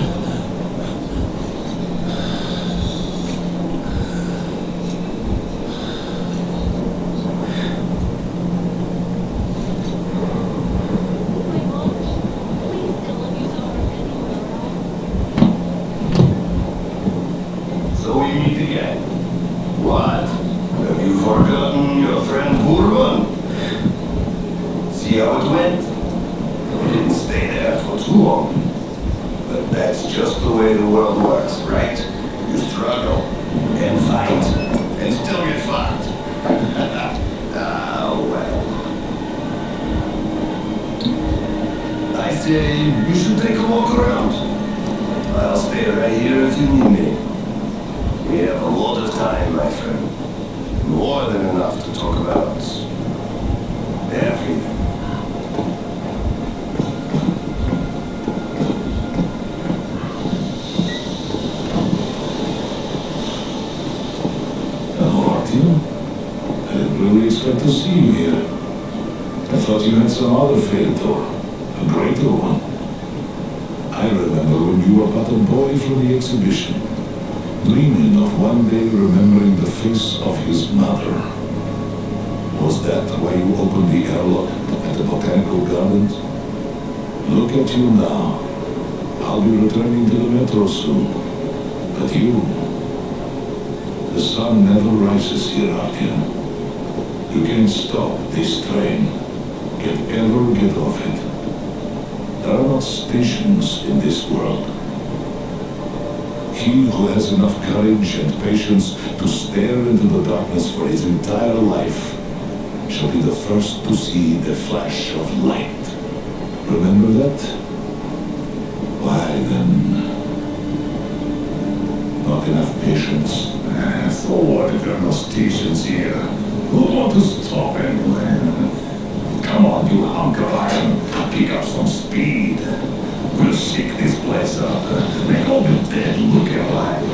So we meet again. What? Have you forgotten your friend Burman? See how it went? We didn't stay there for too long. But that's just the way the world works, right? You struggle, and fight, and still get fucked. Ah, well. I say you should take a walk around. I'll stay right here if you need me. We have a lot of time, my friend. More than enough to talk about everything. Hello, Artyom. I didn't really expect to see you here. I thought you had some other fate, or a greater one. I remember when you were but a boy from the exhibition, dreaming of one day remembering the face of his mother. Was that why you opened the airlock at the Botanical Gardens? Look at you now. I'll be returning to the metro soon. But you... The sun never rises here, Artyom. You can't stop this train. Can't ever get off it. There are not stations in this world. He who has enough courage and patience to stare into the darkness for his entire life shall be the first to see the flash of light. Remember that? Why then? Not enough patience. So what if there are no stations here? Who'll want to stop anyway? Come on, you hunk of iron. Pick up some speed. We'll shake this place up. Make all the dead look alive.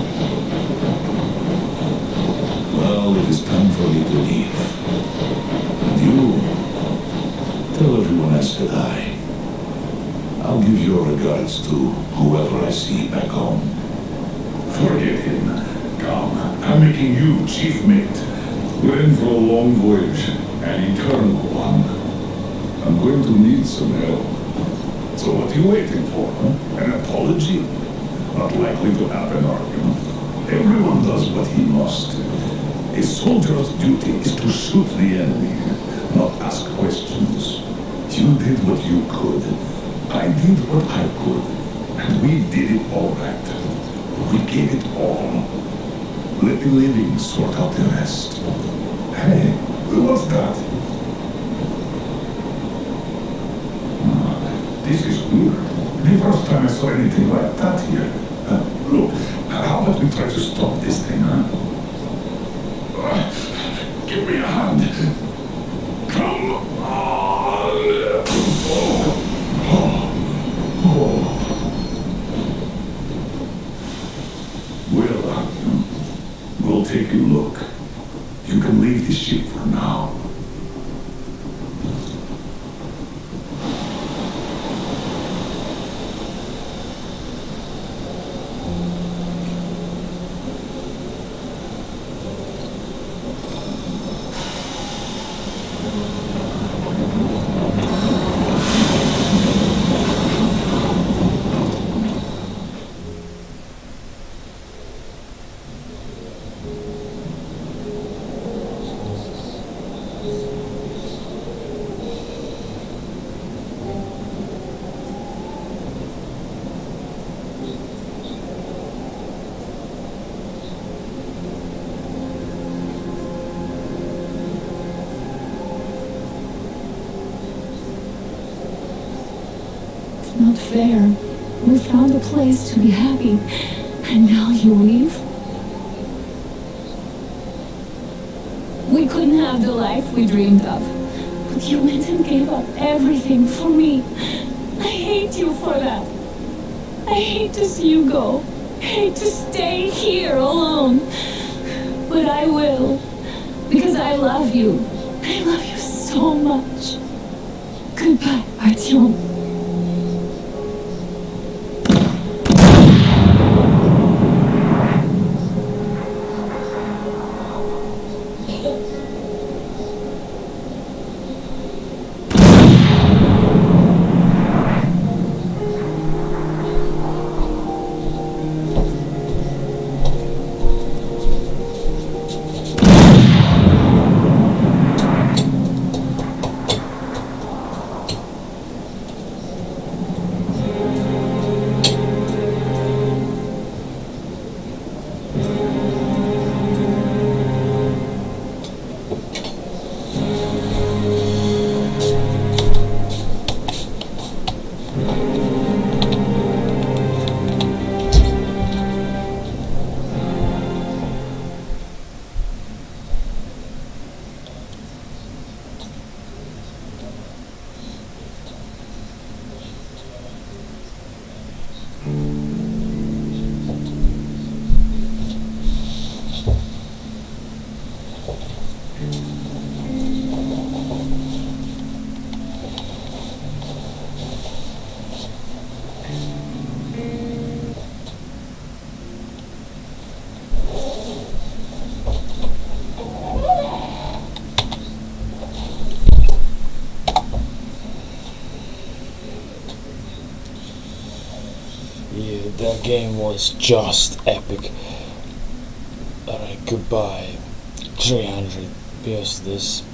Well, it is time for me to leave. And you, tell everyone I said hi. I'll give your regards to whoever I see back home. Forget him. Come, I'm making you chief mate. We're in for a long voyage, an eternal one. I'm going to need some help. So what are you waiting for, huh? An apology? Not likely to happen, Artyom. Everyone does what he must. A soldier's duty is to shoot the enemy, not ask questions. You did what you could. I did what I could. And we did it all right. We gave it all. Let the living sort out the rest. Hey, what's that? This is weird. The first time I saw anything like that here. Look, how about we try to stop this thing, huh? Give me a hand. Come on! Well, we'll take a look. You can leave the ship for now. not fair. We found a place to be happy, and now you leave? We couldn't have the life we dreamed of, but you went and gave up everything for me. I hate you for that. I hate to see you go. I hate to stay here alone. But I will, because I love you. I love you so much. Goodbye, Artyom. Yeah, that game was just epic. Alright, goodbye. 300 PS this